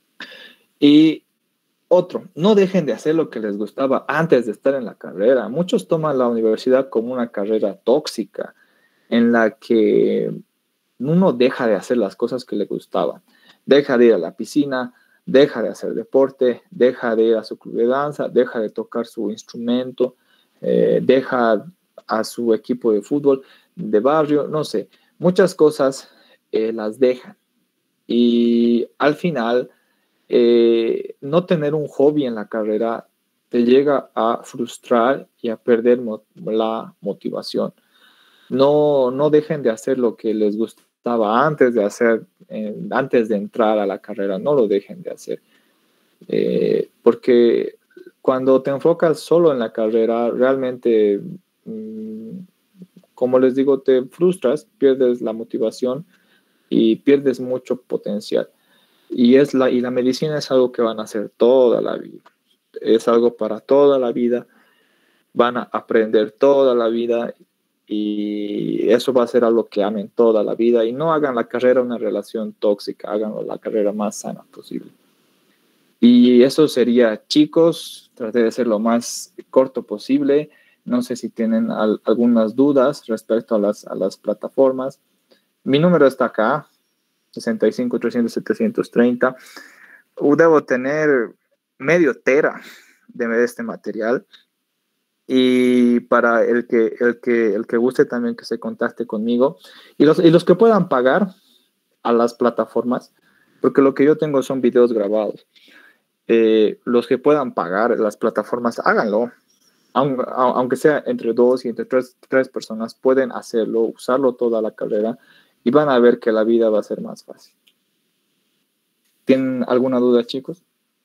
Y otro, no dejen de hacer lo que les gustaba antes de estar en la carrera. Muchos toman la universidad como una carrera tóxica en la que uno deja de hacer las cosas que le gustaban. Deja de ir a la piscina, deja de hacer deporte, deja de ir a su club de danza, deja de tocar su instrumento, deja a su equipo de fútbol, de barrio, no sé. Muchas cosas las dejan. Y al final, no tener un hobby en la carrera te llega a frustrar y a perder la motivación. No dejen de hacer lo que les gustaba antes de hacer, antes de entrar a la carrera, no lo dejen de hacer. Porque cuando te enfocas solo en la carrera, realmente como les digo, te frustras, pierdes la motivación y pierdes mucho potencial. Y la medicina es algo que van a hacer toda la vida. Es algo para toda la vida. Van a aprender toda la vida y eso va a ser algo que amen toda la vida. Y no hagan la carrera una relación tóxica, hagan la carrera más sana posible. Y eso sería, chicos, traté de ser lo más corto posible. No sé si tienen algunas dudas respecto a las plataformas. Mi número está acá, 65 300 730. Debo tener medio tera de este material. Y para el que guste también que se contacte conmigo. Y los que puedan pagar a las plataformas, porque lo que yo tengo son videos grabados. Los que puedan pagar las plataformas, háganlo. Aunque sea entre 2 y entre 3 personas, pueden hacerlo, usarlo toda la carrera y van a ver que la vida va a ser más fácil. ¿Tienen alguna duda, chicos?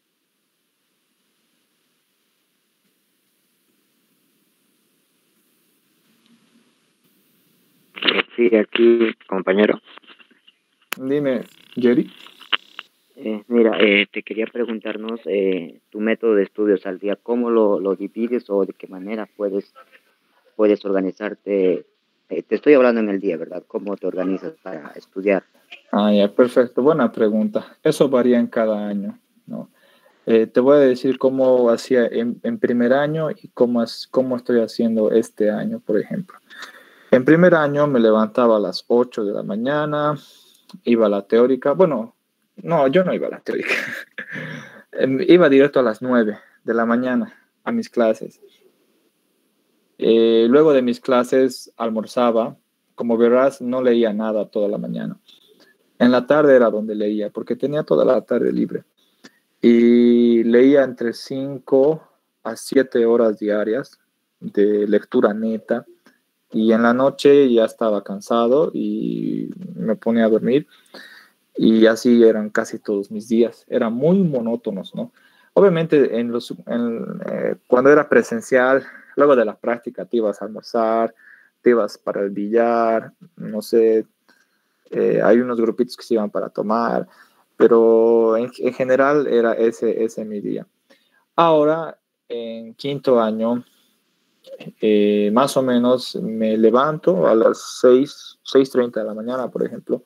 Sí, aquí, compañero. Dime, Jerry. Mira, te quería preguntarnos tu método de estudios al día, ¿cómo lo divides o de qué manera puedes organizarte? Te estoy hablando en el día, ¿verdad? ¿Cómo te organizas para estudiar? Ya, perfecto. Buena pregunta. Eso varía en cada año, ¿no? Te voy a decir cómo hacía en primer año y cómo estoy haciendo este año, por ejemplo. En primer año me levantaba a las 8 de la mañana, iba a la teórica. Bueno, no, yo no iba a la teórica. Iba directo a las 9 de la mañana a mis clases. Luego de mis clases almorzaba. Como verás, no leía nada toda la mañana. En la tarde era donde leía, porque tenía toda la tarde libre. Y leía entre 5 a 7 horas diarias de lectura neta. Y en la noche ya estaba cansado y me ponía a dormir. Y así eran casi todos mis días. Eran muy monótonos, ¿no? Obviamente, cuando era presencial, luego de la práctica te ibas a almorzar, te ibas para el billar, no sé, hay unos grupitos que se iban para tomar, pero en general era ese mi día. Ahora, en quinto año, más o menos me levanto a las 6:30 de la mañana, por ejemplo.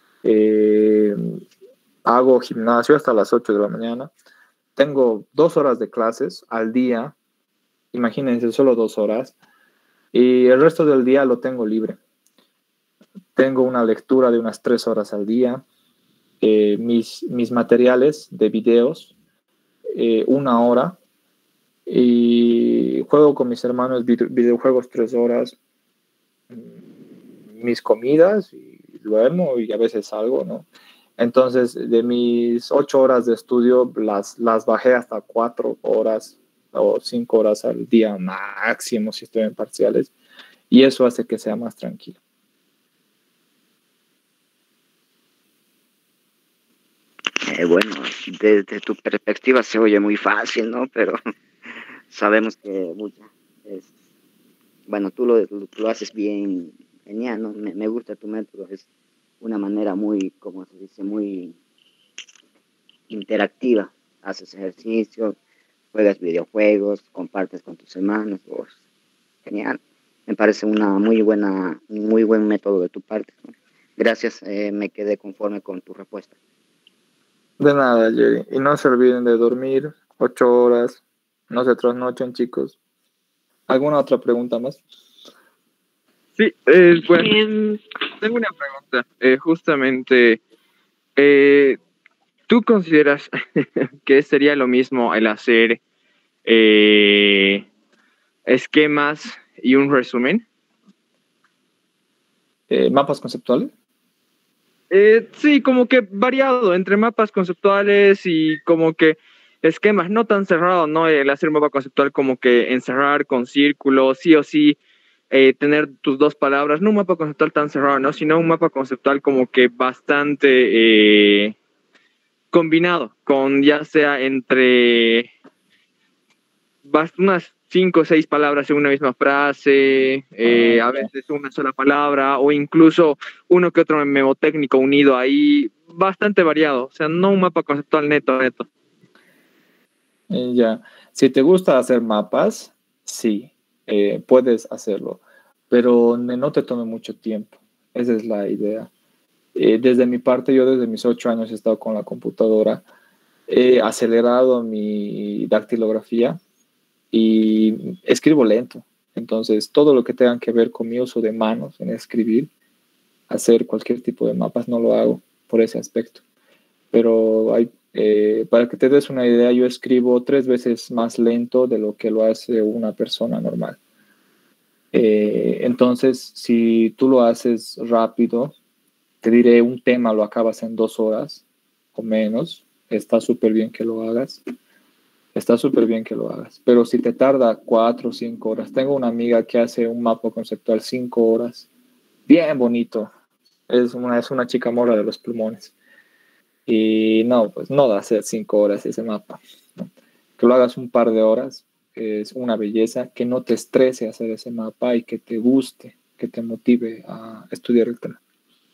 Hago gimnasio hasta las 8 de la mañana. Tengo 2 horas de clases al día. Imagínense, solo 2 horas. Y el resto del día lo tengo libre. Tengo una lectura de unas 3 horas al día. Mis materiales de videos, 1 hora. Y juego con mis hermanos videojuegos 3 horas. Mis comidas y duermo y a veces salgo, ¿no? Entonces, de mis 8 horas de estudio, las bajé hasta 4 horas o 5 horas al día máximo si estoy en parciales. Y eso hace que sea más tranquilo. Bueno, desde tu perspectiva se oye muy fácil, ¿no? Pero sabemos que bueno, tú lo haces bien, genial, ¿no? Me gusta tu método, es una manera muy, como se dice, muy interactiva. Haces ejercicio, juegas videojuegos, compartes con tus hermanos, pues, genial. Me parece un muy buen método de tu parte, ¿no? Gracias, me quedé conforme con tu respuesta. De nada, Jerry. Y no se olviden de dormir 8 horas. No se trasnochen, chicos. ¿Alguna otra pregunta más? Sí, bueno, tengo una pregunta. Justamente, ¿tú consideras que sería lo mismo el hacer esquemas y un resumen? ¿Mapas conceptuales? Sí, como que variado entre mapas conceptuales y como que esquemas, no tan cerrado, ¿no? El hacer un mapa conceptual como que encerrar con círculos, sí o sí, tener tus 2 palabras, no un mapa conceptual tan cerrado, ¿no? Sino un mapa conceptual como que bastante combinado, con ya sea entre unas 5 o 6 palabras en una misma frase, a veces una sola palabra, o incluso uno que otro memotécnico unido ahí, bastante variado, o sea, no un mapa conceptual neto. Ya, si te gusta hacer mapas, sí, puedes hacerlo, pero no te tome mucho tiempo. Esa es la idea. Desde mi parte, yo desde mis 8 años he estado con la computadora, he acelerado mi dactilografía y escribo lento. Entonces, todo lo que tenga que ver con mi uso de manos en escribir, hacer cualquier tipo de mapas, no lo hago por ese aspecto. Pero para que te des una idea, yo escribo 3 veces más lento de lo que lo hace una persona normal. Entonces, si tú lo haces rápido, te diré, un tema lo acabas en 2 horas o menos. Está súper bien que lo hagas. Está súper bien que lo hagas. Pero si te tarda 4 o 5 horas, tengo una amiga que hace un mapa conceptual 5 horas. Bien bonito. Es una chica morra de los pulmones. Y no, pues no da a hacer 5 horas ese mapa, ¿no? Que lo hagas un par de horas es una belleza, que no te estrese hacer ese mapa y que te guste, que te motive a estudiar el tema.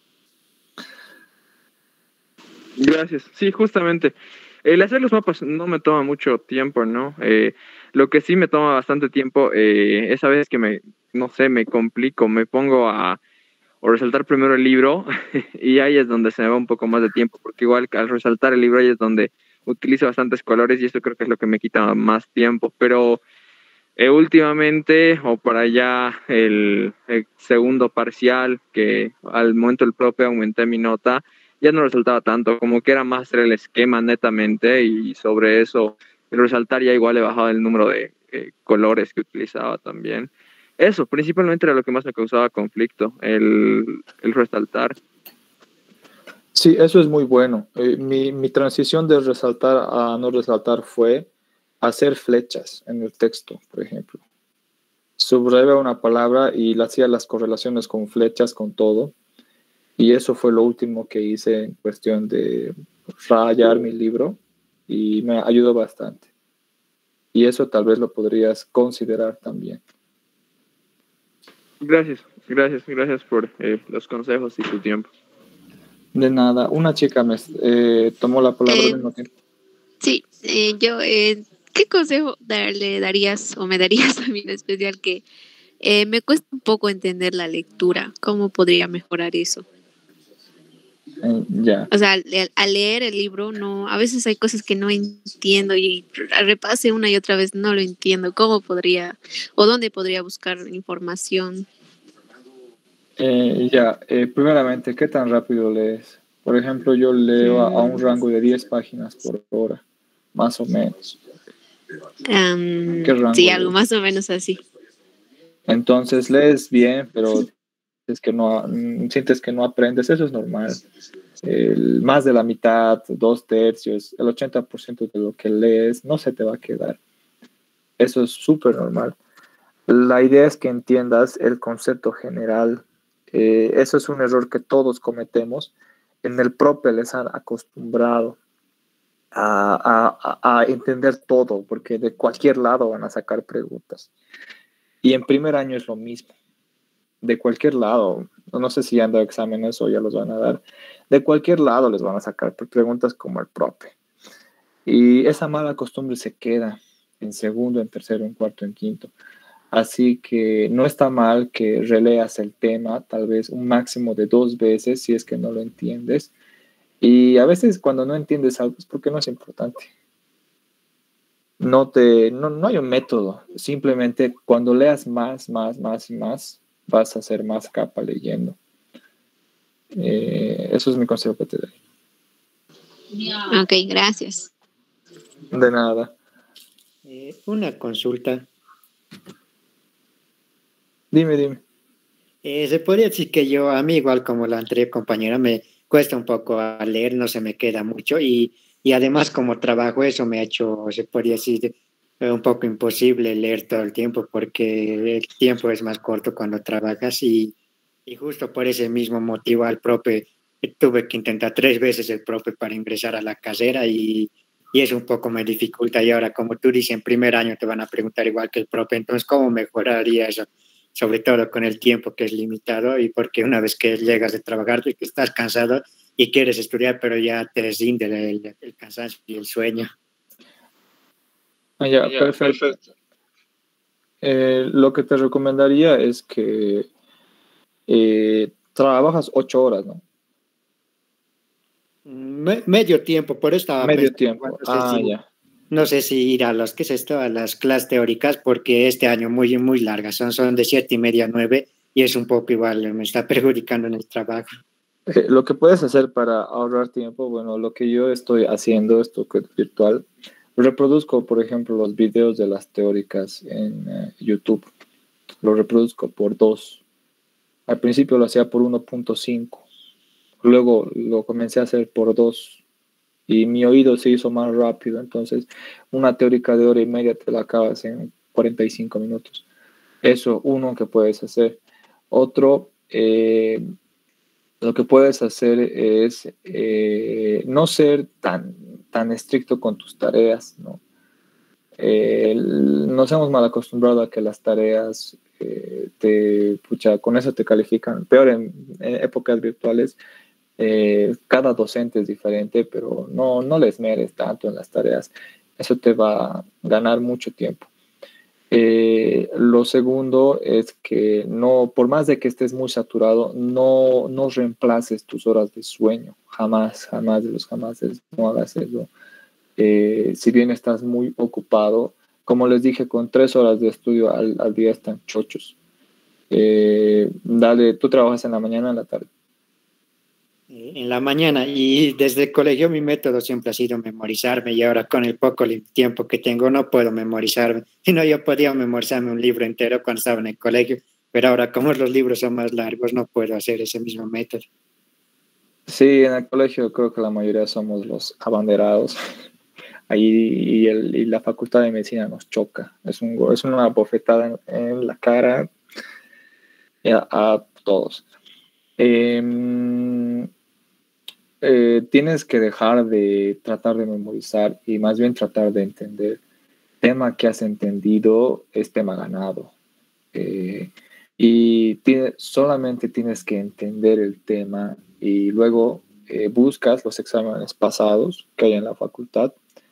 Gracias. Sí, justamente. El hacer los mapas no me toma mucho tiempo, ¿no? Lo que sí me toma bastante tiempo, esa vez que no sé, me complico, me pongo a o resaltar primero el libro y ahí es donde se me va un poco más de tiempo, porque igual al resaltar el libro ahí es donde utilizo bastantes colores y eso creo que es lo que me quita más tiempo, pero últimamente o para allá el segundo parcial, que al momento del propio aumenté mi nota, ya no resaltaba tanto, como que era más hacer el esquema netamente y sobre eso el resaltar ya igual he bajado el número de colores que utilizaba también. Eso, principalmente era lo que más me causaba conflicto, el resaltar. Sí, eso es muy bueno. Mi transición de resaltar a no resaltar fue hacer flechas en el texto, por ejemplo. Subrayaba una palabra y le hacía las correlaciones con flechas, con todo. Y eso fue lo último que hice en cuestión de rayar mi libro y me ayudó bastante. Y eso tal vez lo podrías considerar también. Gracias por los consejos y tu tiempo. De nada, una chica me tomó la palabra al mismo tiempo. Sí, ¿qué consejo le darías o me darías a mí en especial que me cuesta un poco entender la lectura? ¿Cómo podría mejorar eso? Ya. O sea, al leer el libro, no, a veces hay cosas que no entiendo y repase una y otra vez no lo entiendo. ¿Cómo podría o dónde podría buscar información? Primeramente, ¿qué tan rápido lees? Por ejemplo, yo leo a un rango de 10 páginas por hora, más o menos. ¿Qué rango Sí, algo lees? más o menos así. Entonces lees bien, pero sientes que no aprendes, eso es normal. Más de la mitad, 2/3, el 80% de lo que lees no se te va a quedar. Eso es súper normal. La idea es que entiendas el concepto general. Eso es un error que todos cometemos. En el propio les han acostumbrado a entender todo, porque de cualquier lado van a sacar preguntas. Y en primer año es lo mismo. De cualquier lado, no sé si han dado exámenes o ya los van a dar, de cualquier lado les van a sacar preguntas como el propio. Y esa mala costumbre se queda en segundo, en tercero, en cuarto, en quinto. Así que no está mal que releas el tema, tal vez un máximo de 2 veces si es que no lo entiendes. Y a veces cuando no entiendes algo es porque no es importante. No hay un método. Simplemente cuando leas más y más, vas a ser más capa leyendo. Eso es mi consejo que te doy. Ok, gracias. De nada. Una consulta. Dime. Se podría decir que a mí igual como la anterior compañera, me cuesta un poco a leer, no se me queda mucho y además como trabajo eso me ha hecho, se podría decir, un poco imposible leer todo el tiempo porque el tiempo es más corto cuando trabajas y justo por ese mismo motivo al profe tuve que intentar 3 veces el profe para ingresar a la carrera y y eso un poco me dificulta. Y ahora, como tú dices, en primer año te van a preguntar igual que el profe, entonces, ¿cómo mejoraría eso? Sobre todo con el tiempo que es limitado y porque una vez que llegas de trabajar, que estás cansado y quieres estudiar, pero ya te rinde el cansancio y el sueño. Ya, perfecto. Lo que te recomendaría es que trabajas 8 horas, ¿no? Medio tiempo, por eso estaba Medio pensando, tiempo. Ya. no sé si ir a los, ¿qué es esto? A las clases teóricas, porque este año muy largas, son de 7:30 a 9, y es un poco igual, me está perjudicando en el trabajo. Lo que puedes hacer para ahorrar tiempo, bueno, lo que yo estoy haciendo, esto que es virtual, reproduzco, por ejemplo, los videos de las teóricas en YouTube. Lo reproduzco por 2. Al principio lo hacía por 1.5. Luego lo comencé a hacer por 2. Y mi oído se hizo más rápido. Entonces, una teórica de 1 hora y media te la acabas en 45 minutos. Eso, uno que puedes hacer. Otro, lo que puedes hacer es no ser tan estricto con tus tareas, ¿no? Nos hemos mal acostumbrado a que las tareas con eso te califican. Peor en épocas virtuales, cada docente es diferente, pero no les esmeres tanto en las tareas. Eso te va a ganar mucho tiempo. Lo segundo es que no, por más de que estés muy saturado, no reemplaces tus horas de sueño. Jamás de los jamases, no hagas eso. Si bien estás muy ocupado, como les dije, con 3 horas de estudio al día están chochos. Dale, ¿tú trabajas en la mañana o en la tarde? En la mañana, y desde el colegio mi método siempre ha sido memorizarme, y ahora con el poco tiempo que tengo no puedo memorizarme. Si no, yo podía memorizarme un libro entero cuando estaba en el colegio, pero ahora como los libros son más largos no puedo hacer ese mismo método. Sí, en el colegio creo que la mayoría somos los abanderados. Ahí y la facultad de medicina nos choca. Es una bofetada en la cara a todos. Tienes que dejar de tratar de memorizar y más bien tratar de entender. Tema que has entendido es tema ganado. Y solamente tienes que entender el tema y luego buscas los exámenes pasados que hay en la facultad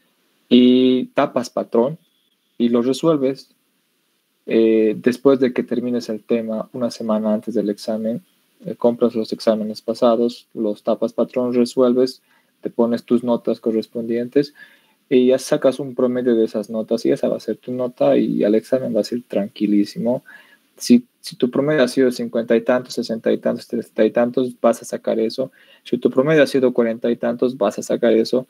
y tapas patrón y los resuelves. Después de que termines el tema, una semana antes del examen, compras los exámenes pasados, los tapas patrón, resuelves, te pones tus notas correspondientes y ya sacas un promedio de esas notas y esa va a ser tu nota y al examen va a ser tranquilísimo. Si tu promedio ha sido 50 y tantos, 60 y tantos, 30 y tantos, vas a sacar eso. Si tu promedio ha sido 40 y tantos, vas a sacar eso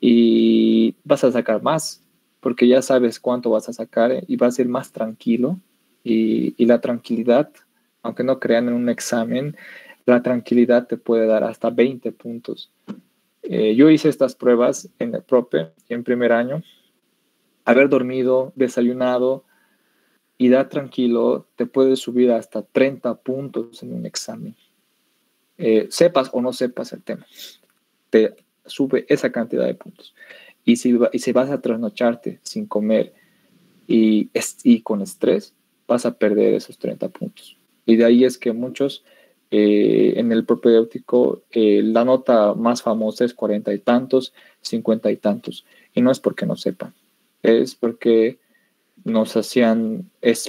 y vas a sacar más porque ya sabes cuánto vas a sacar y vas a ir más tranquilo y la tranquilidad, aunque no crean en un examen, la tranquilidad te puede dar hasta 20 puntos. Yo hice estas pruebas en el prope en primer año. Haber dormido, desayunado y dar tranquilo te puede subir hasta 30 puntos en un examen. Sepas o no sepas el tema, te sube esa cantidad de puntos. Y si vas a trasnocharte sin comer y con estrés, vas a perder esos 30 puntos. Y de ahí es que muchos en el propedéutico la nota más famosa es 40 y tantos, 50 y tantos. Y no es porque no sepan, es porque nos hacen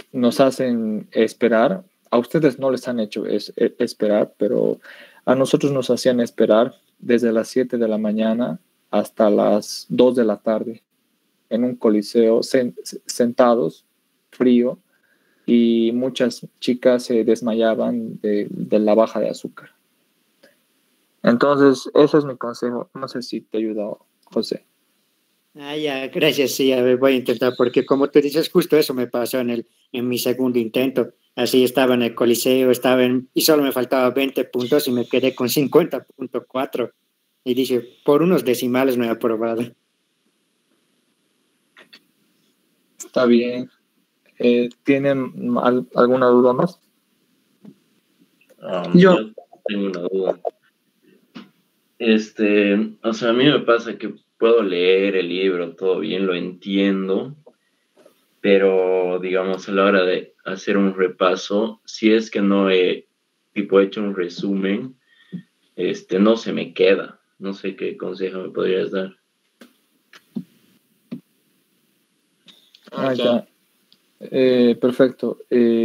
esperar. A ustedes no les han hecho esperar, pero a nosotros nos hacían esperar desde las 7 de la mañana hasta las 2 de la tarde en un coliseo sentados, frío, y muchas chicas se desmayaban de la baja de azúcar. Entonces, ese es mi consejo. No sé si te ayuda, José. Ya, gracias, sí, a ver, voy a intentar, porque como tú dices, justo eso me pasó en mi segundo intento. Así estaba en el coliseo, y solo me faltaban 20 puntos y me quedé con 50.4. Y dije, por unos decimales no he aprobado. Está bien. ¿Tienen alguna duda más? Yo tengo una duda. O sea, a mí me pasa que, puedo leer el libro, todo bien, lo entiendo, pero digamos a la hora de hacer un repaso, si es que no he tipo hecho un resumen, no se me queda. No sé qué consejo me podrías dar. Ya. Perfecto.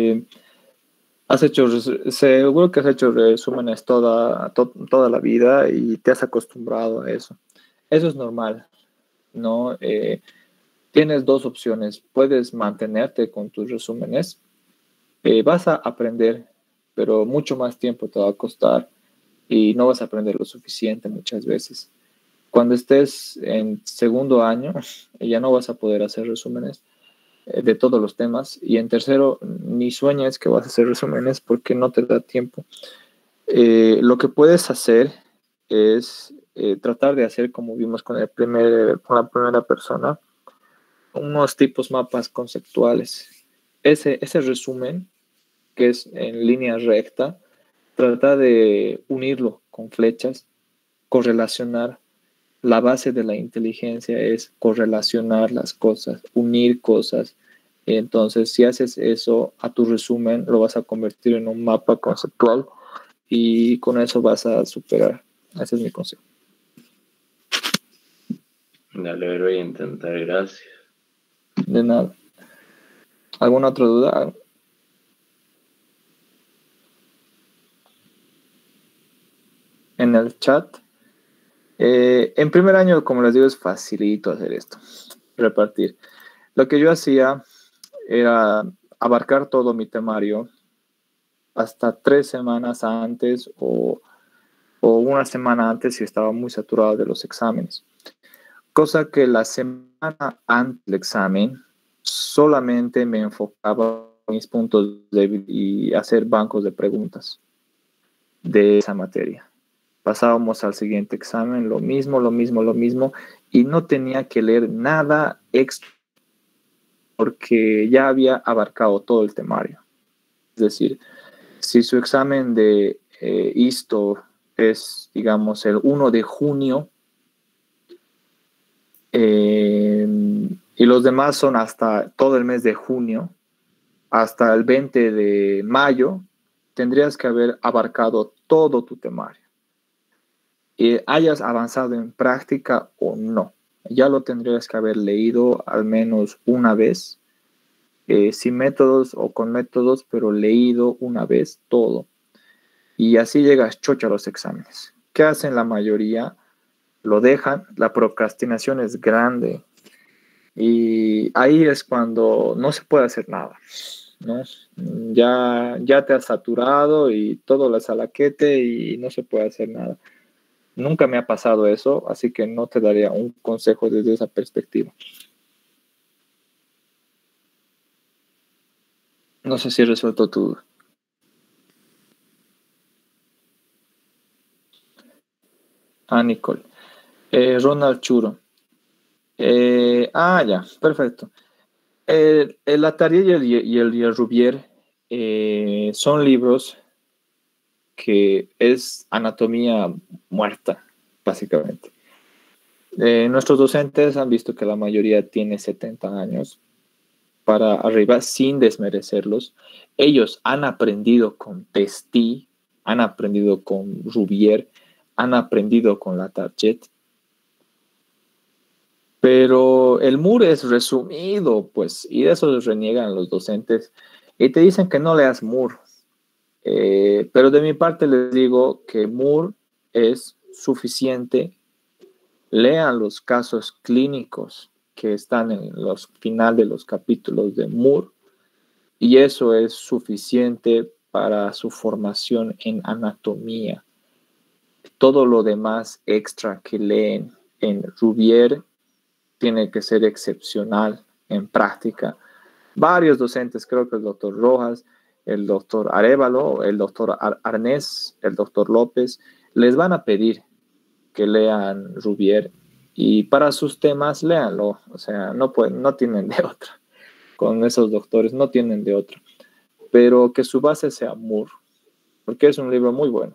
Seguro que has hecho resúmenes toda la vida y te has acostumbrado a eso. Eso es normal, ¿no? Tienes dos opciones. Puedes mantenerte con tus resúmenes. Vas a aprender, pero mucho más tiempo te va a costar y no vas a aprender lo suficiente muchas veces. Cuando estés en segundo año, ya no vas a poder hacer resúmenes de todos los temas. Y en tercero, ni sueñes que vas a hacer resúmenes porque no te da tiempo. Lo que puedes hacer es tratar de hacer, como vimos con la primera persona, unos tipos mapas conceptuales. Ese resumen, que es en línea recta, trata de unirlo con flechas, correlacionar. La base de la inteligencia es correlacionar las cosas, unir cosas. Entonces, si haces eso a tu resumen, lo vas a convertir en un mapa conceptual y con eso vas a superar. Ese es mi consejo. Dale, voy a intentar, gracias. De nada. ¿Alguna otra duda? En el chat. En primer año, como les digo, es facilito hacer esto, repartir. Lo que yo hacía era abarcar todo mi temario hasta 3 semanas antes o una semana antes si estaba muy saturado de los exámenes. Cosa que la semana antes del examen solamente me enfocaba en mis puntos débiles y hacer bancos de preguntas de esa materia. Pasábamos al siguiente examen, lo mismo, y no tenía que leer nada extra porque ya había abarcado todo el temario. Es decir, si su examen de ISTO es, digamos, el 1 de junio y los demás son hasta todo el mes de junio, hasta el 20 de mayo, tendrías que haber abarcado todo tu temario. Hayas avanzado en práctica o no. Ya lo tendrías que haber leído al menos una vez, sin métodos o con métodos, pero leído una vez todo. Y así llegas chocho a los exámenes. ¿Qué hacen la mayoría? Lo dejan, la procrastinación es grande y ahí es cuando no se puede hacer nada, ¿no? Ya te has saturado y todo le salaquete y no se puede hacer nada. Nunca me ha pasado eso, así que no te daría un consejo desde esa perspectiva. No sé si he resuelto tu duda. Nicole. Ronald Churo. Ya, perfecto. El Atari y el Rubier son libros que es anatomía muerta, básicamente. Nuestros docentes han visto que la mayoría tiene 70 años para arriba, sin desmerecerlos. Ellos han aprendido con Testi, han aprendido con Rubier, han aprendido con la Target. Pero el Moore es resumido, pues, y de eso reniegan los docentes y te dicen que no leas Moore. Pero de mi parte les digo que Moore es suficiente. Lean los casos clínicos que están en los final de los capítulos de Moore y eso es suficiente para su formación en anatomía. Todo lo demás extra que leen en Rubier tiene que ser excepcional en práctica. Varios docentes, creo que el doctor Rojas, el doctor Arévalo, el doctor Arnés, el doctor López, les van a pedir que lean Rubier y para sus temas léanlo. O sea, no tienen de otra. Con esos doctores no tienen de otra. Pero que su base sea Moore, porque es un libro muy bueno.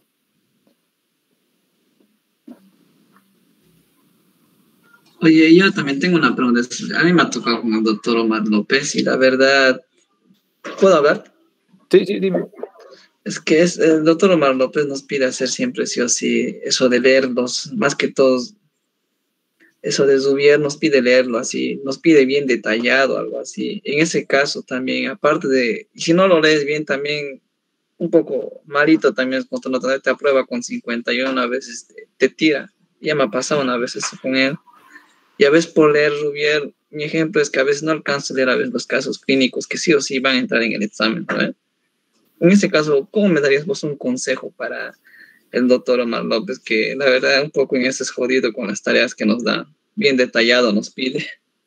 Oye, yo también tengo una pregunta. A mí me ha tocado con el doctor Omar López y la verdad, ¿puedo hablar? Sí, sí, dime. Es que el doctor Omar López nos pide hacer siempre sí o sí eso de leerlos, más que todos, eso de Zubier nos pide leerlo así, nos pide bien detallado, algo así. En ese caso también, aparte de, y si no lo lees bien también, un poco malito también es cuando no te aprueba con 51, a veces te tira. Ya me ha pasado una vez eso con él. Y a veces por leer Rubier, mi ejemplo es que a veces no alcanzo a leer a veces los casos clínicos que sí o sí van a entrar en el examen, ¿no? En ese caso, ¿cómo me darías vos un consejo para el doctor Omar López, que la verdad un poco en ese es jodido con las tareas que nos da, bien detallado nos pide?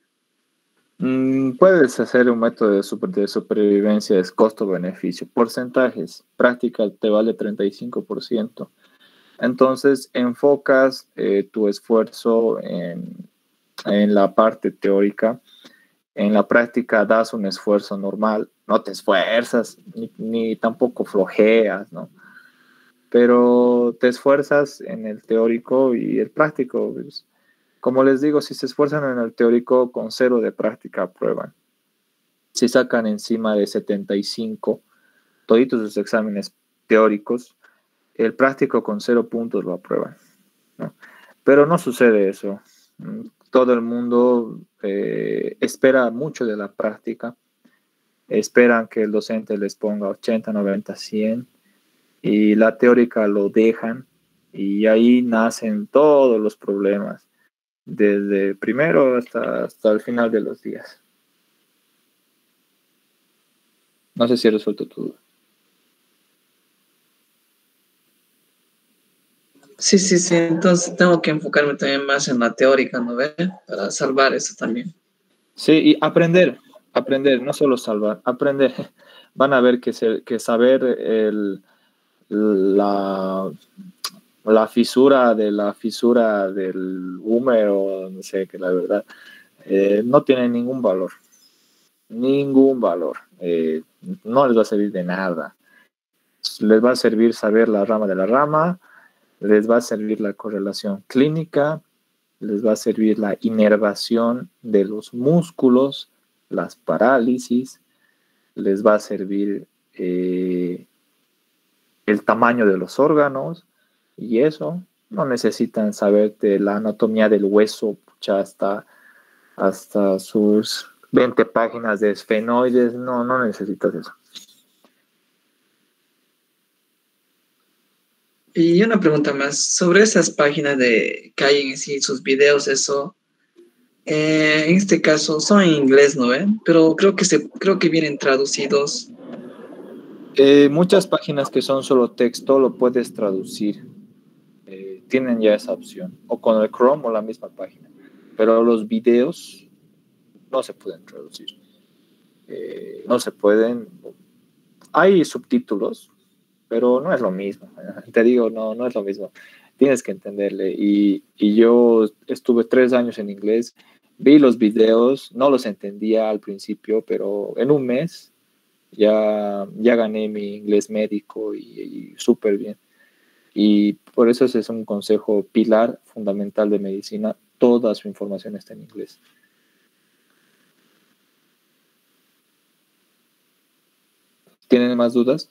Puedes hacer un método de supervivencia, es costo-beneficio, porcentajes, práctica te vale 35%. Entonces, enfocas tu esfuerzo en la parte teórica. En la práctica das un esfuerzo normal, no te esfuerzas, ni tampoco flojeas, ¿no? Pero te esfuerzas en el teórico y el práctico. Pues, como les digo, si se esfuerzan en el teórico, con 0 de práctica aprueban. Si sacan encima de 75, toditos sus exámenes teóricos, el práctico con 0 puntos lo aprueban, ¿no? Pero no sucede eso. Todo el mundo espera mucho de la práctica, esperan que el docente les ponga 80, 90, 100 y la teórica lo dejan y ahí nacen todos los problemas, desde primero hasta el final de los días. No sé si he resuelto tu duda. Sí, sí, sí, entonces tengo que enfocarme también más en la teórica, ¿no ve? Para salvar eso también. Sí, y aprender, no solo salvar, aprender. Van a ver que saber la, la fisura del húmero, no sé, que la verdad no tiene ningún valor. Ningún valor. No les va a servir de nada. Les va a servir saber la rama de la rama, les va a servir la correlación clínica, les va a servir la inervación de los músculos, las parálisis, les va a servir el tamaño de los órganos y eso. No necesitan saber de la anatomía del hueso, ya hasta sus 20 páginas de esfenoides, no necesitas eso. Y una pregunta más, sobre esas páginas que hay en sí, sus videos, eso, en este caso son en inglés, ¿no ven? Pero creo que vienen traducidos. Muchas páginas que son solo texto lo puedes traducir. Tienen ya esa opción. O con el Chrome o la misma página. Pero los videos no se pueden traducir. No se pueden. Hay subtítulos, pero no es lo mismo. Te digo, no es lo mismo. Tienes que entenderle. Y yo estuve 3 años en inglés. Vi los videos, no los entendía al principio, pero en un mes ya gané mi inglés médico y súper bien. Y por eso ese es un consejo pilar fundamental de medicina. Toda su información está en inglés. ¿Tienen más dudas?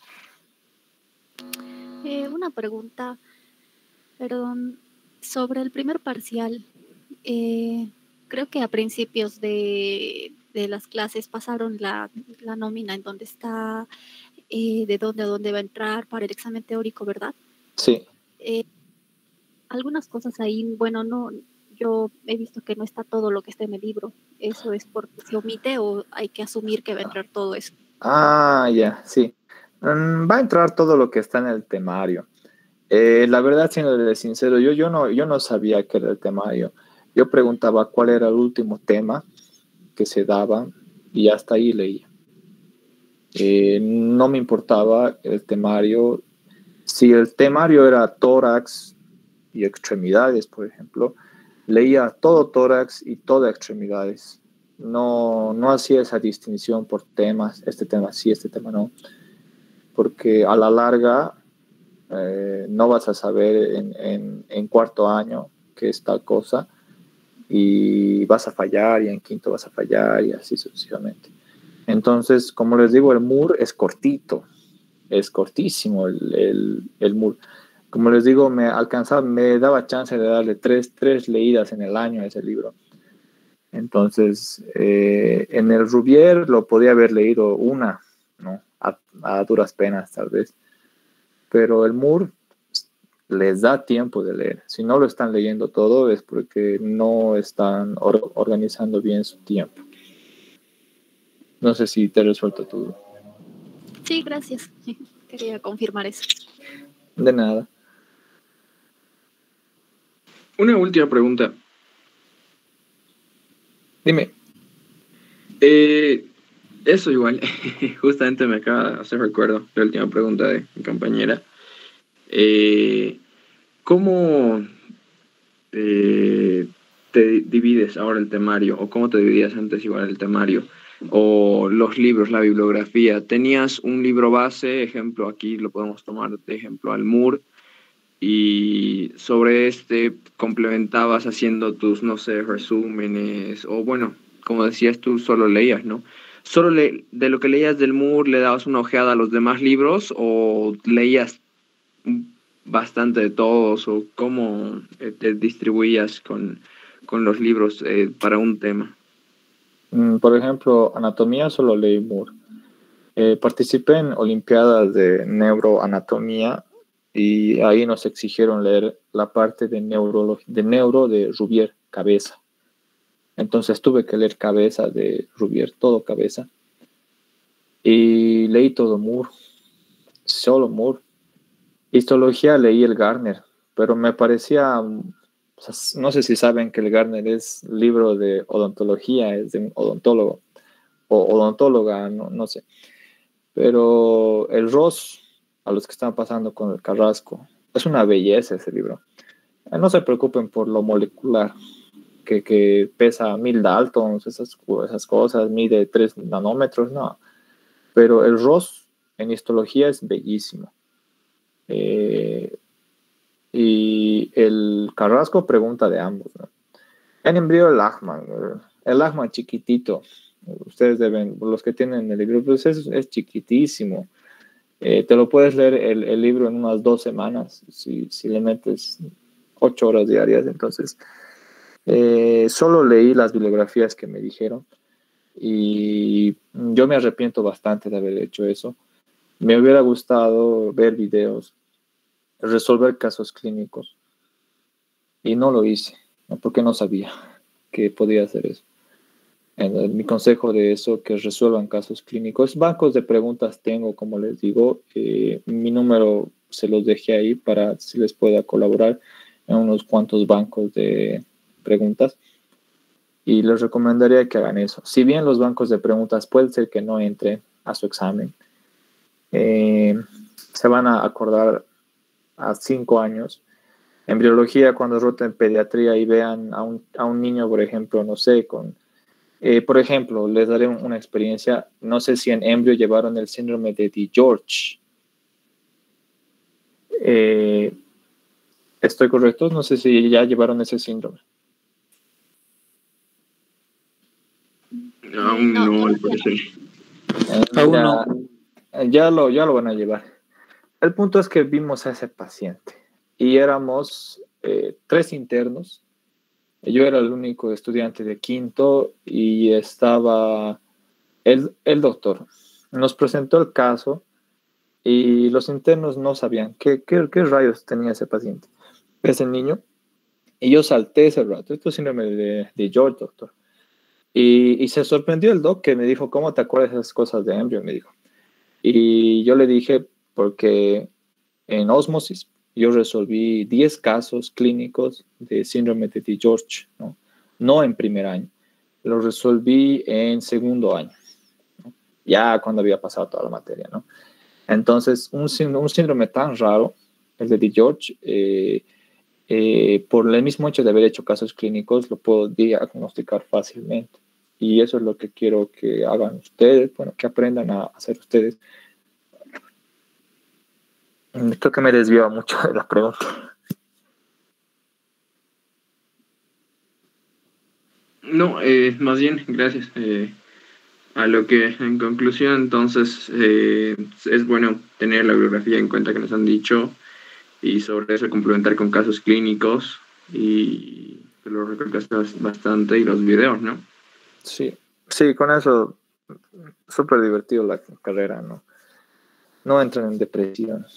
Una pregunta, perdón, sobre el primer parcial. Creo que a principios de las clases pasaron la nómina en donde está, de dónde a dónde va a entrar para el examen teórico, ¿verdad? Sí. Algunas cosas ahí, bueno, no, yo he visto que no está todo lo que está en el libro. ¿Eso es porque se omite o hay que asumir que va a entrar todo eso? Ya, sí. Va a entrar todo lo que está en el temario. La verdad, siendo sincero, yo no sabía qué era el temario. Yo preguntaba cuál era el último tema que se daba y hasta ahí leía. No me importaba el temario. Si el temario era tórax y extremidades, por ejemplo, leía todo tórax y todo extremidades. No hacía esa distinción por temas, este tema sí, este tema no, porque a la larga no vas a saber en 4º año qué es tal cosa, y vas a fallar, y en quinto vas a fallar, y así sucesivamente. Entonces, como les digo, el MUR es cortito, es cortísimo el MUR. Como les digo, me daba chance de darle tres leídas en el año a ese libro. Entonces, en el Rubier lo podía haber leído una, ¿no? A duras penas, tal vez. Pero el MUR les da tiempo de leer. Si no lo están leyendo todo es porque no están organizando bien su tiempo. No sé si te he resuelto todo. Sí, gracias. Quería confirmar eso. De nada. Una última pregunta. Dime. Eso igual, justamente me acaba de hacer recuerdo la última pregunta de mi compañera. ¿Cómo te divides ahora el temario? ¿O cómo te dividías antes igual el temario? ¿O los libros, la bibliografía? ¿Tenías un libro base? Ejemplo, aquí lo podemos tomar de ejemplo al MUR. Y sobre este complementabas haciendo tus, no sé, resúmenes, o bueno, como decías tú, solo leías, ¿no? ¿Solo de lo que leías del MUR le dabas una ojeada a los demás libros o leías bastante de todos, o cómo te distribuías con los libros para un tema? Por ejemplo, anatomía solo leí MUR. Participé en olimpiadas de neuroanatomía y ahí nos exigieron leer la parte de neuro de Rubier, cabeza. Entonces tuve que leer cabeza de Rubier, todo cabeza. Y leí todo MUR, solo MUR. Histología leí el Gardner, pero me parecía, o sea, no sé si saben que el Gardner es libro de odontología, es de un odontólogo o odontóloga, no sé. Pero el Ross, a los que están pasando con el Carrasco, es una belleza ese libro. No se preocupen por lo molecular, que pesa 1000 Daltons, esas cosas, mide 3 nanómetros, no. Pero el Ross en histología es bellísimo. Y el Carrasco pregunta de ambos, ¿no? En embrión el Lachman chiquitito, ustedes deben, los que tienen el libro, pues es chiquitísimo. Te lo puedes leer el libro en unas 2 semanas, si le metes 8 horas diarias. Entonces, solo leí las bibliografías que me dijeron y yo me arrepiento bastante de haber hecho eso. Me hubiera gustado ver videos, resolver casos clínicos y no lo hice, ¿no? Porque no sabía que podía hacer eso. Mi consejo de eso, que resuelvan casos clínicos. Bancos de preguntas tengo, como les digo. Mi número se los dejé ahí para si les pueda colaborar en unos cuantos bancos de preguntas. Y les recomendaría que hagan eso. Si bien los bancos de preguntas puede ser que no entren a su examen, se van a acordar a 5 años. En biología, cuando roten pediatría y vean a un niño, por ejemplo, no sé, por ejemplo, les daré una experiencia. No sé si en embrio llevaron el síndrome de DiGeorge. ¿Estoy correcto? No sé si ya llevaron ese síndrome. Aún no, al parecer. Ya lo van a llevar. El punto es que vimos a ese paciente y éramos 3 internos. Yo era el único estudiante de quinto y estaba el doctor. Nos presentó el caso y los internos no sabían qué rayos tenía ese paciente, ese niño. Y yo salté ese rato. Esto es síndrome de George, doctor. Y se sorprendió el doc que me dijo, ¿cómo te acuerdas de esas cosas de embrio? Me dijo. Y yo le dije, porque en Osmosis yo resolví 10 casos clínicos de síndrome de DiGeorge, no en primer año, lo resolví en segundo año, ¿no? Ya cuando había pasado toda la materia, ¿no? Entonces, un síndrome tan raro, el de DiGeorge, por el mismo hecho de haber hecho casos clínicos, lo puedo diagnosticar fácilmente. Y eso es lo que quiero que hagan ustedes, bueno, que aprendan a hacer ustedes. Creo que me desvío mucho de la pregunta. No, más bien, gracias. A lo que, en conclusión, entonces, es bueno tener la bibliografía en cuenta que nos han dicho y sobre eso complementar con casos clínicos y que lo recalcaste bastante y los videos, ¿no? Sí, sí, con eso, súper divertido la carrera, ¿no? No entran en depresión.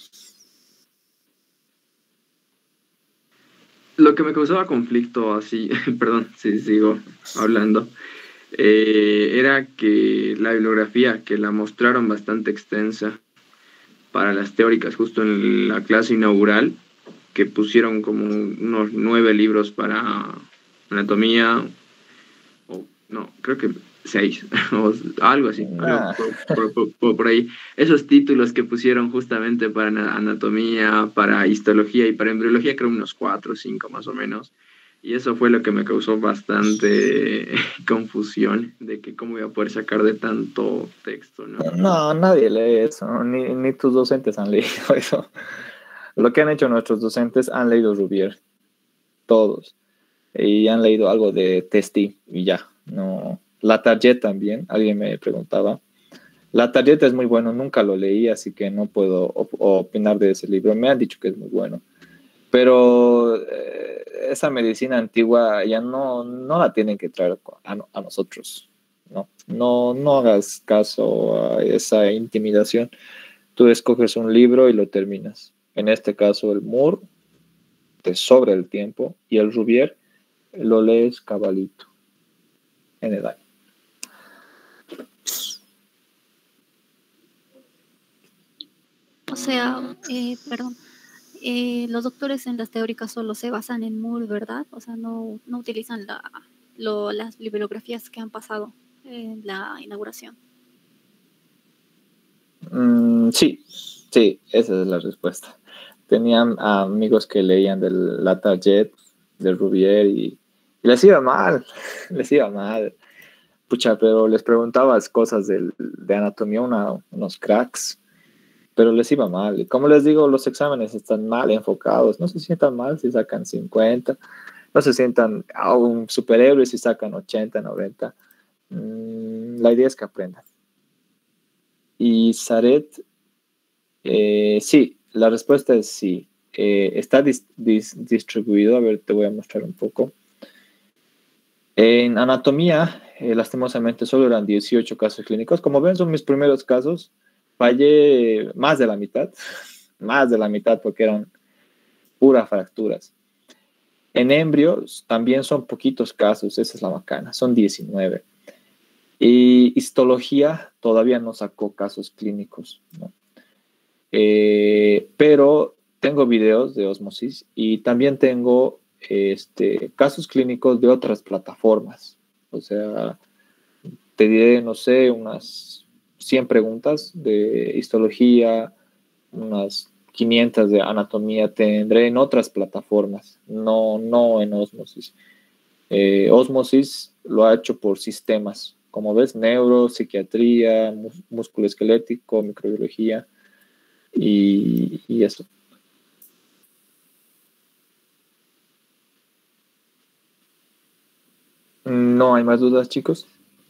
Lo que me causaba conflicto, así, perdón, si sigo hablando, era que la bibliografía, que la mostraron bastante extensa para las teóricas, justo en la clase inaugural, que pusieron como unos 9 libros para anatomía, o no, creo que 6, o algo así, algo Ah, por ahí. Esos títulos que pusieron justamente para anatomía, para histología y para embriología, creo unos 4 o 5 más o menos. Y eso fue lo que me causó bastante confusión de que cómo iba a poder sacar de tanto texto, ¿no? no, nadie lee eso, ni tus docentes han leído eso. Lo que han hecho nuestros docentes, han leído Rubier, todos, y han leído algo de Testi y ya. No, La Target también, alguien me preguntaba. La Target es muy bueno, nunca lo leí, así que no puedo opinar de ese libro. Me han dicho que es muy bueno, pero esa medicina antigua ya no la tienen que traer a nosotros. No hagas caso a esa intimidación. Tú escoges un libro y lo terminas. En este caso, el Moore te sobra el tiempo y el Rubier lo lees cabalito en el año. O sea, perdón, los doctores en las teóricas solo se basan en Moore, ¿verdad? O sea, no utilizan las bibliografías que han pasado en la inauguración. Sí, esa es la respuesta. Tenían amigos que leían de La Target, de Rubier y les iba mal, les iba mal. Pucha, pero les preguntabas cosas de anatomía, unos cracks, pero les iba mal. Y como les digo, los exámenes están mal enfocados. No se sientan mal si sacan 50, no se sientan a un superhéroe si sacan 80, 90. La idea es que aprendan. Y Saret, sí, la respuesta es sí. Está distribuido, a ver, te voy a mostrar un poco. En anatomía, lastimosamente, solo eran 18 casos clínicos. Como ven, son mis primeros casos. Fallé más de la mitad porque eran puras fracturas. En embrios también son poquitos casos, esa es la bacana, son 19. Y histología todavía no sacó casos clínicos, ¿no? Pero tengo videos de Osmosis y también tengo casos clínicos de otras plataformas. O sea, te diré, no sé, unas 100 preguntas de histología, unas 500 de anatomía tendré en otras plataformas, no en Osmosis. Osmosis lo ha hecho por sistemas, como ves, neuro, psiquiatría, músculo esquelético, microbiología y eso. ¿No hay más dudas, chicos?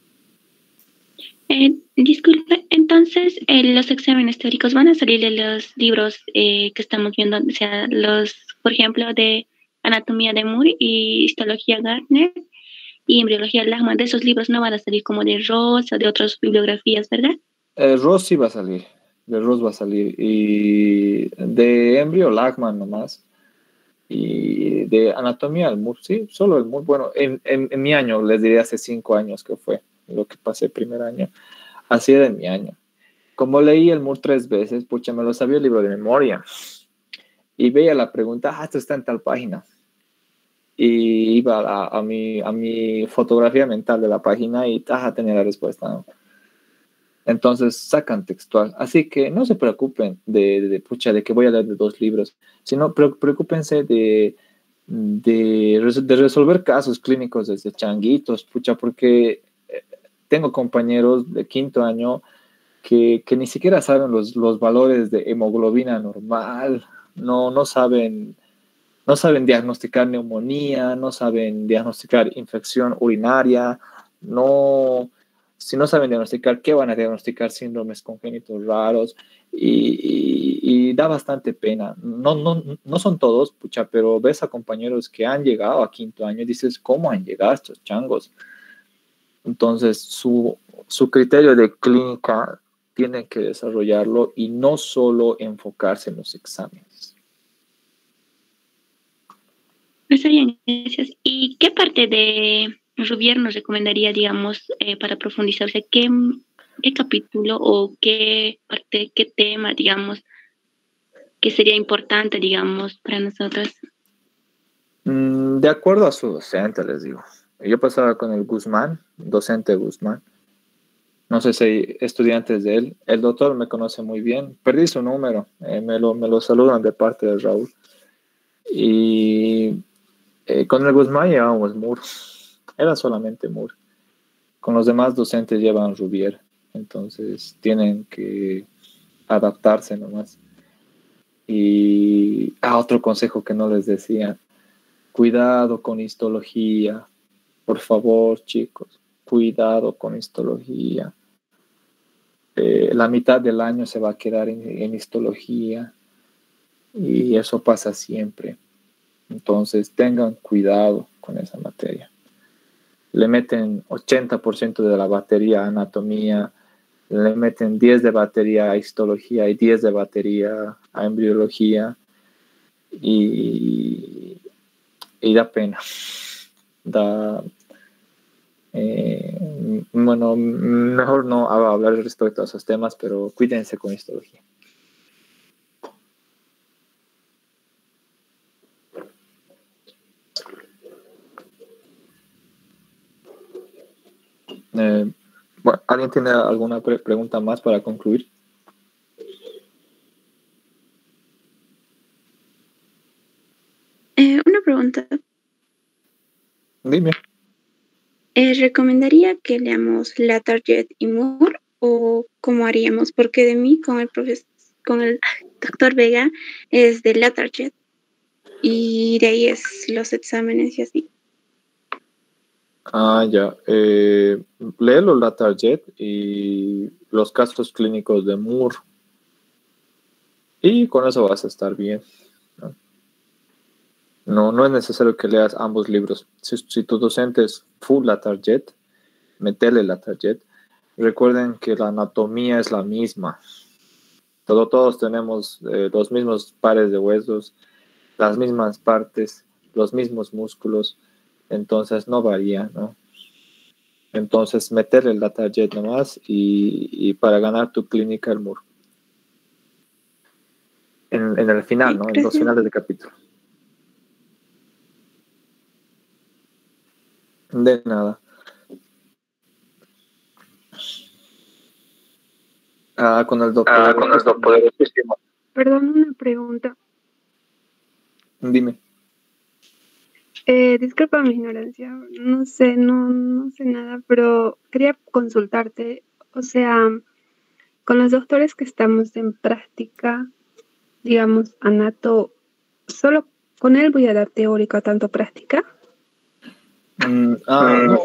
Disculpe, entonces los exámenes teóricos van a salir de los libros que estamos viendo, o sea, por ejemplo, de anatomía de Moore y histología Gardner y embriología Lachman. De esos libros no van a salir como de Ross o de otras bibliografías, ¿verdad? Ross sí va a salir, de Ross va a salir, y de embrio Lachman nomás, y de anatomía el Moore, sí, solo el Moore. Bueno, en mi año, les diré hace 5 años que fue lo que pasé el primer año, así era en mi año. Como leí el Moore 3 veces, pucha, me lo sabía el libro de memoria, y veía la pregunta, esto está en tal página, y iba a mi fotografía mental de la página y tenía la respuesta, ¿no? Entonces sacan textual. Así que no se preocupen de que voy a leer de 2 libros, sino preocúpense de resolver casos clínicos desde changuitos, porque tengo compañeros de 5º año que ni siquiera saben los valores de hemoglobina normal, no saben no saben diagnosticar neumonía, no saben diagnosticar infección urinaria, no, si no saben diagnosticar, ¿qué van a diagnosticar? Síndromes congénitos raros y da bastante pena. No son todos, pucha, pero ves a compañeros que han llegado a 5º año y dices, ¿cómo han llegado estos changos? Entonces, su criterio de clínica tiene que desarrollarlo y no solo enfocarse en los exámenes. Está bien, gracias. ¿Y qué parte de Rubier nos recomendaría, digamos, para profundizar? O sea, ¿qué capítulo o qué parte, qué tema, digamos, que sería importante, digamos, para nosotros? De acuerdo a su docente, les digo. Yo pasaba con el Guzmán, docente Guzmán. No sé si hay estudiantes de él. El doctor me conoce muy bien. Perdí su número. Me lo saludan de parte de Raúl. Y con el Guzmán llevábamos MUR. Era solamente MUR. Con los demás docentes llevan Rubier. Entonces tienen que adaptarse nomás. Y otro consejo que no les decía. Cuidado con histología. Por favor, chicos. Cuidado con histología. La mitad del año se va a quedar en histología. Y eso pasa siempre. Entonces tengan cuidado con esa materia. Le meten 80% de la batería a anatomía, le meten 10 de batería a histología y 10 de batería a embriología y da pena. Bueno, mejor no hablar respecto a esos temas, pero cuídense con histología. Bueno, ¿alguien tiene alguna pregunta más para concluir? Una pregunta. Dime. ¿Recomendaría que leamos Latarjet y Moore o cómo haríamos? Porque de mí con el doctor Vega es de Latarjet y de ahí es los exámenes y así. Ya. Léelo Latarjet y los casos clínicos de Moore. Y con eso vas a estar bien. No es necesario que leas ambos libros. Si tu docente es full Latarjet, metele Latarjet. Recuerden que la anatomía es la misma. Todos tenemos los mismos pares de huesos, las mismas partes, los mismos músculos. Entonces no varía, ¿no? Entonces meterle el Latarjet nomás y para ganar tu clínica el Moore. En el final, ¿no? En los finales de capítulo. De nada. Con el doctor. Perdón, una pregunta. Dime. Disculpa mi ignorancia, no sé nada, pero quería consultarte, o sea, con los doctores que estamos en práctica, digamos, Anato, ¿solo con él voy a dar teórica, tanto práctica? No.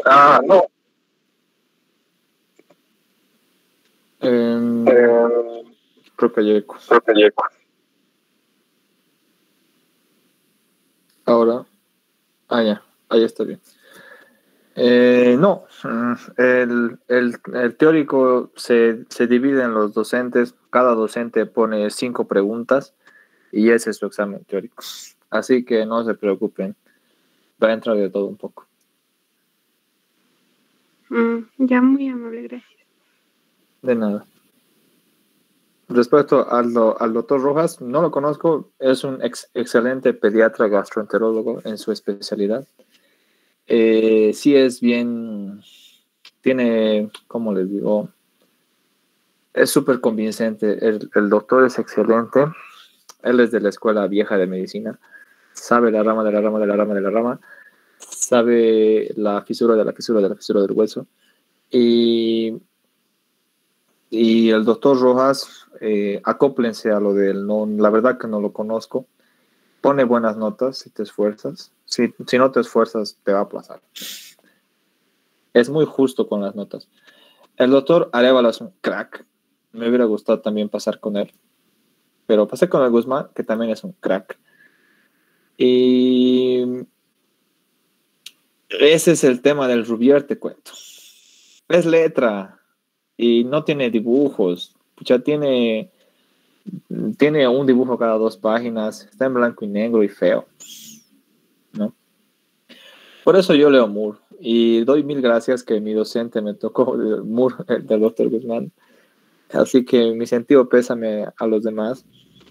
Creo que hay eco. Ahora. Ya. Ahí está bien. No. El teórico se divide en los docentes. Cada docente pone 5 preguntas y ese es su examen teórico. Así que no se preocupen. Va a entrar de todo un poco. Ya, muy amable, gracias. De nada. Respecto al doctor Rojas, no lo conozco, es un excelente pediatra gastroenterólogo en su especialidad. Sí es bien, tiene, ¿cómo les digo? Es súper convincente, el doctor es excelente, él es de la escuela vieja de medicina, sabe la rama de la rama de la rama de la rama, sabe la fisura de la fisura de la fisura del hueso. Y el doctor Rojas, acóplense a lo de él. No, la verdad que no lo conozco, pone buenas notas si te esfuerzas. Si no te esfuerzas, te va a pasar. Es muy justo con las notas. El doctor Arevalo es un crack. Me hubiera gustado también pasar con él. Pero pasé con el Guzmán, que también es un crack. Y ese es el tema del Rubier, te cuento. Es letra y no tiene dibujos. Pucha, tiene un dibujo cada 2 páginas. Está en blanco y negro y feo, ¿no? Por eso yo leo Moore. Y doy 1000 gracias que mi docente me tocó Moore, el del doctor Guzmán. Así que mi sentido pésame a los demás.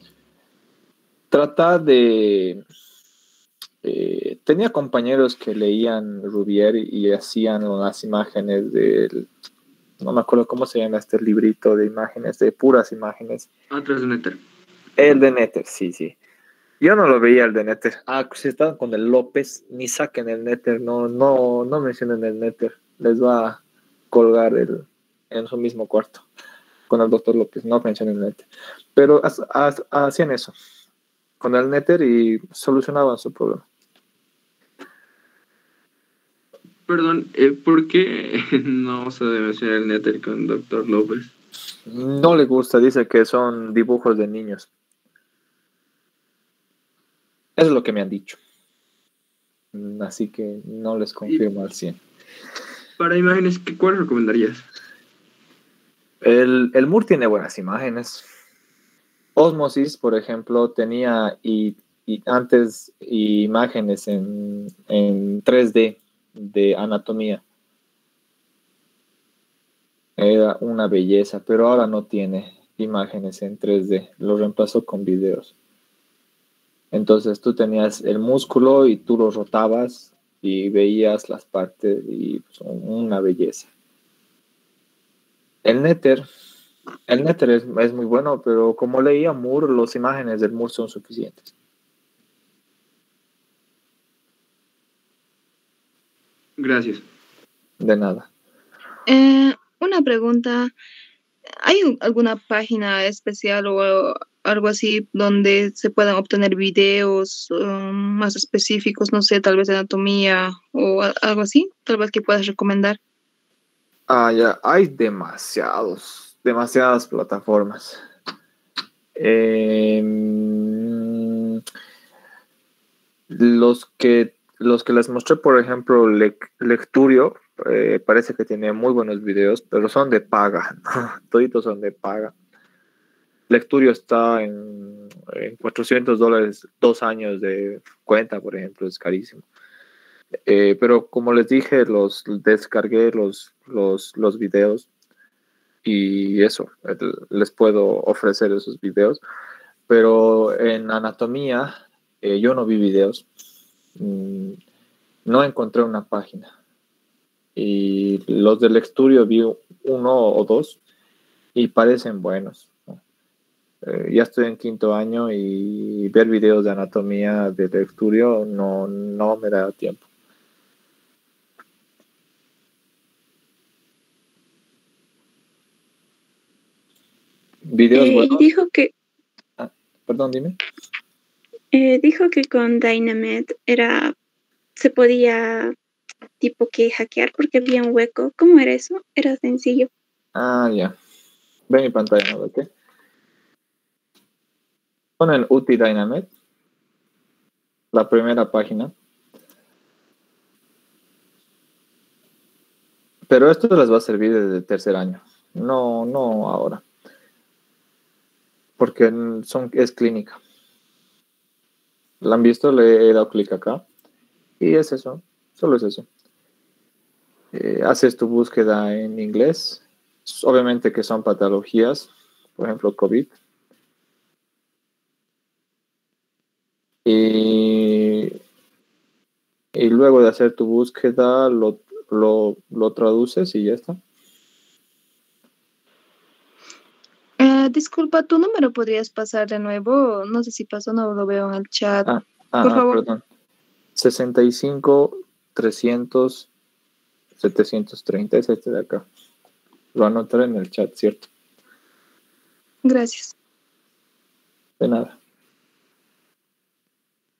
Trata de... tenía compañeros que leían Rubier y hacían las imágenes del... No me acuerdo cómo se llama este librito de imágenes, de puras imágenes. Atrás de Netter. El de Netter, sí. Yo no lo veía el de Netter. Si estaban con el López, ni saquen el Netter, no mencionen el Netter. Les va a colgar en su mismo cuarto con el doctor López, no mencionen el Netter. Pero hacían eso con el Netter y solucionaban su problema. Perdón, ¿por qué no se debe hacer el Netter con Dr. López? No le gusta, dice que son dibujos de niños. Eso es lo que me han dicho. Así que no les confirmo al 100. Para imágenes, ¿cuál recomendarías? El Moore tiene buenas imágenes. Osmosis, por ejemplo, tenía antes imágenes en 3D de anatomía. Era una belleza, pero ahora no tiene imágenes en 3D. Lo reemplazó con videos. Entonces tú tenías el músculo y tú lo rotabas y veías las partes y pues, una belleza. El Netter es muy bueno, pero como leía Moore, las imágenes del Moore son suficientes. Gracias. De nada. Una pregunta. ¿Hay alguna página especial o algo así donde se puedan obtener videos más específicos, no sé, tal vez de anatomía o algo así? Tal vez que puedas recomendar. Ya, hay demasiadas plataformas. Los que les mostré, por ejemplo, Lecturio, parece que tiene muy buenos videos, pero son de paga, ¿no? Toditos son de paga. Lecturio está en $400, 2 años de cuenta, por ejemplo, es carísimo. Pero como les dije, descargué los videos y eso, les puedo ofrecer esos videos. Pero en anatomía, yo no vi videos. No encontré una página. Y los del estudio vi 1 o 2 y parecen buenos, ¿no? Ya estoy en 5º año y ver videos de anatomía del estudio no me da tiempo. Videos buenos. Dijo que Perdón, dime. dijo que con Dynamed se podía tipo que hackear porque había un hueco. ¿Cómo era eso? Era sencillo. Ya. Ve mi pantalla, ¿no? ¿Ok? Ponen UTI Dynamed, la primera página. Pero esto les va a servir desde el 3er año. No ahora. Porque es clínica. ¿La han visto? Le he dado clic acá. Y es eso. Solo es eso. Haces tu búsqueda en inglés. Obviamente que son patologías. Por ejemplo, COVID. Y luego de hacer tu búsqueda, lo traduces y ya está. Disculpa, ¿tu número podrías pasar de nuevo? No sé si pasó, no lo veo en el chat. Por favor. Perdón. 65 300 730 es este de acá. Lo anotaré en el chat, ¿cierto? Gracias. De nada.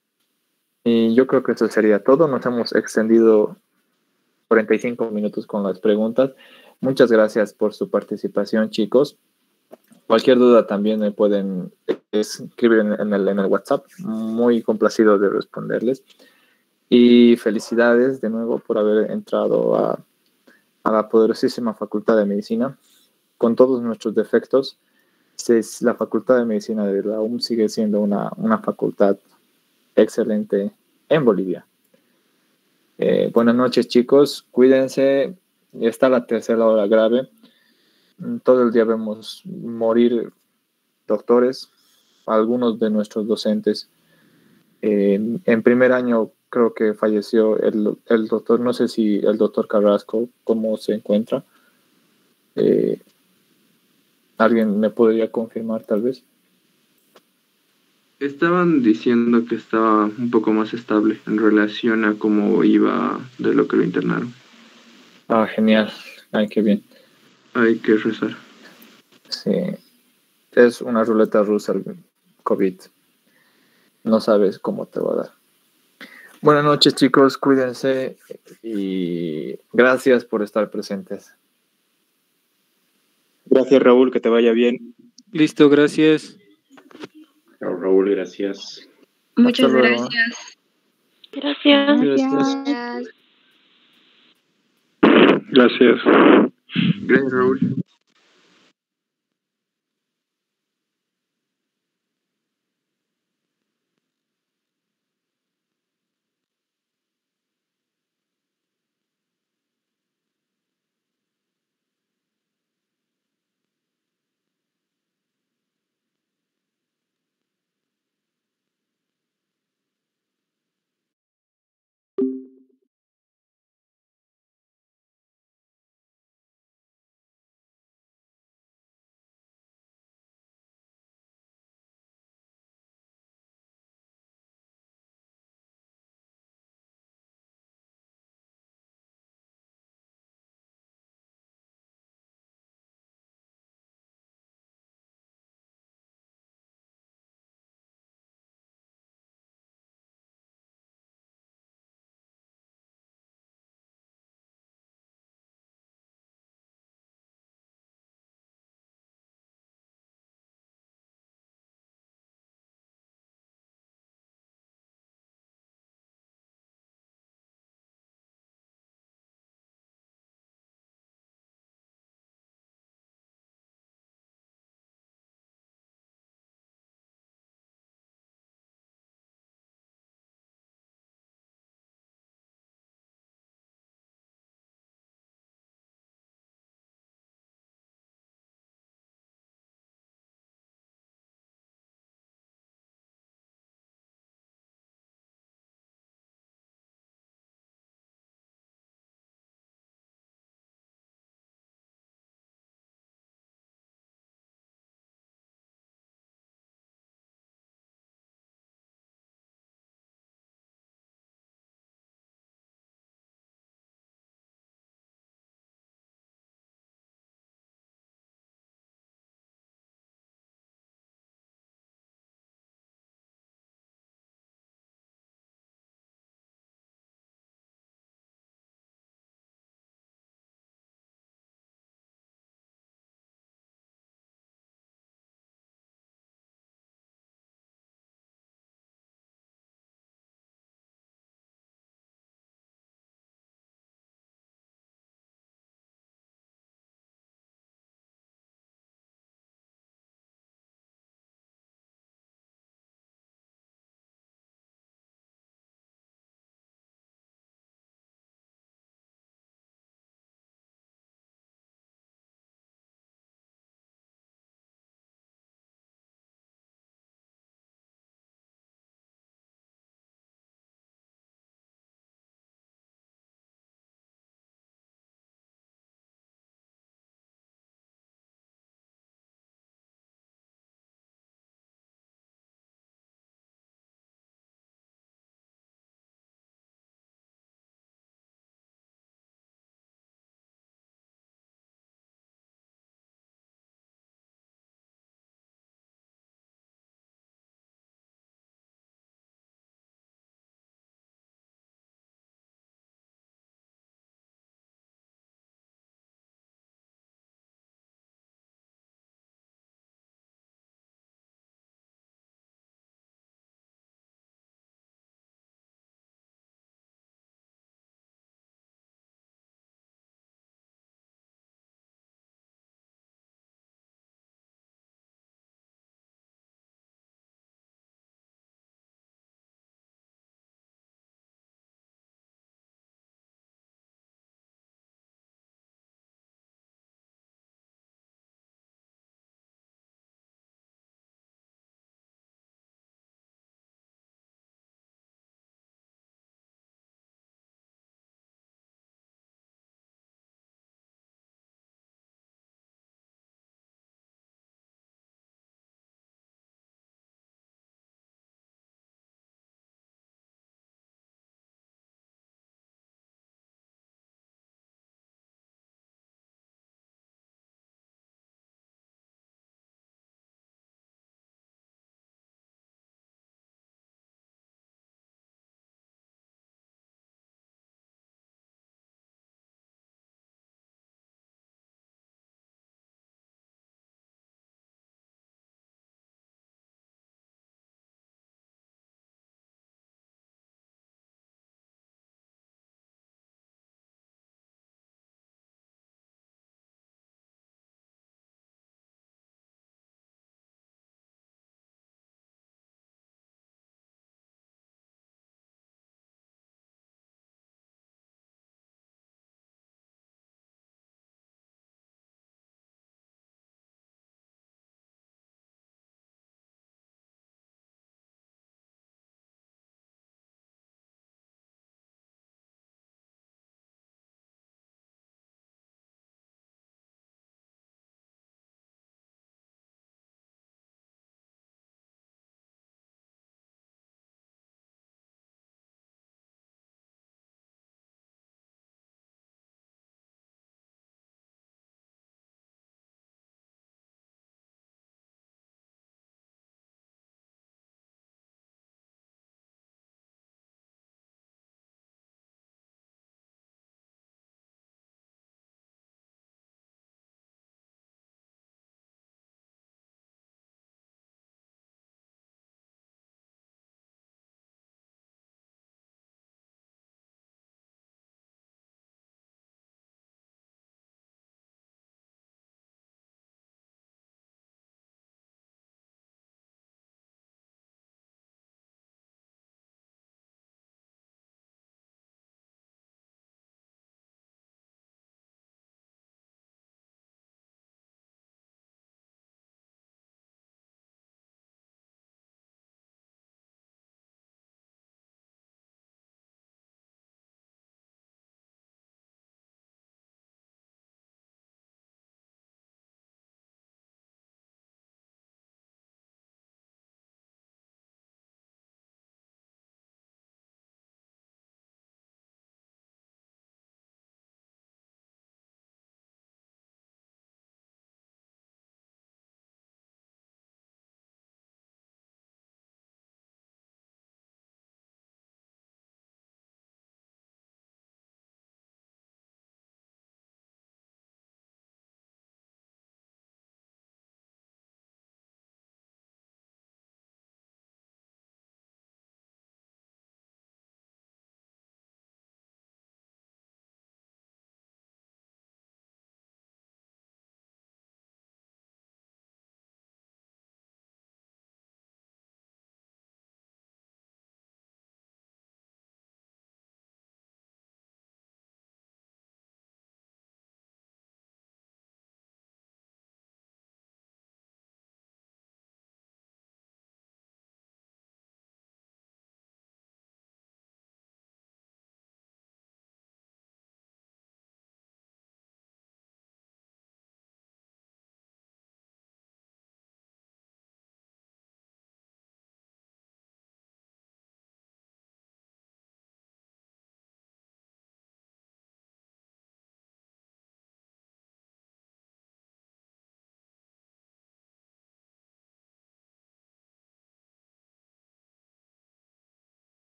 Y yo creo que eso sería todo. Nos hemos extendido 45 minutos con las preguntas. Muchas gracias por su participación, chicos. Cualquier duda también me pueden escribir en el WhatsApp. Muy complacido de responderles. Y felicidades de nuevo por haber entrado a la poderosísima Facultad de Medicina. Con todos nuestros defectos, la Facultad de Medicina de la UM sigue siendo una facultad excelente en Bolivia. Buenas noches, chicos. Cuídense. Está la tercera hora grave. Todo el día vemos morir doctores, algunos de nuestros docentes. En primer año creo que falleció el doctor, no sé si el doctor Carrasco, cómo se encuentra. ¿Alguien me podría confirmar tal vez? Estaban diciendo que estaba un poco más estable en relación a cómo iba de lo que lo internaron. Ah, genial. Ay, qué bien. Hay que rezar. Sí. Es una ruleta rusa el COVID. No sabes cómo te va a dar. Buenas noches, chicos. Cuídense y gracias por estar presentes. Gracias, Raúl, que te vaya bien. Listo, gracias. Chao, Raúl, gracias. Hasta Muchas luego. gracias. Gracias. Gracias. Gracias, Raúl.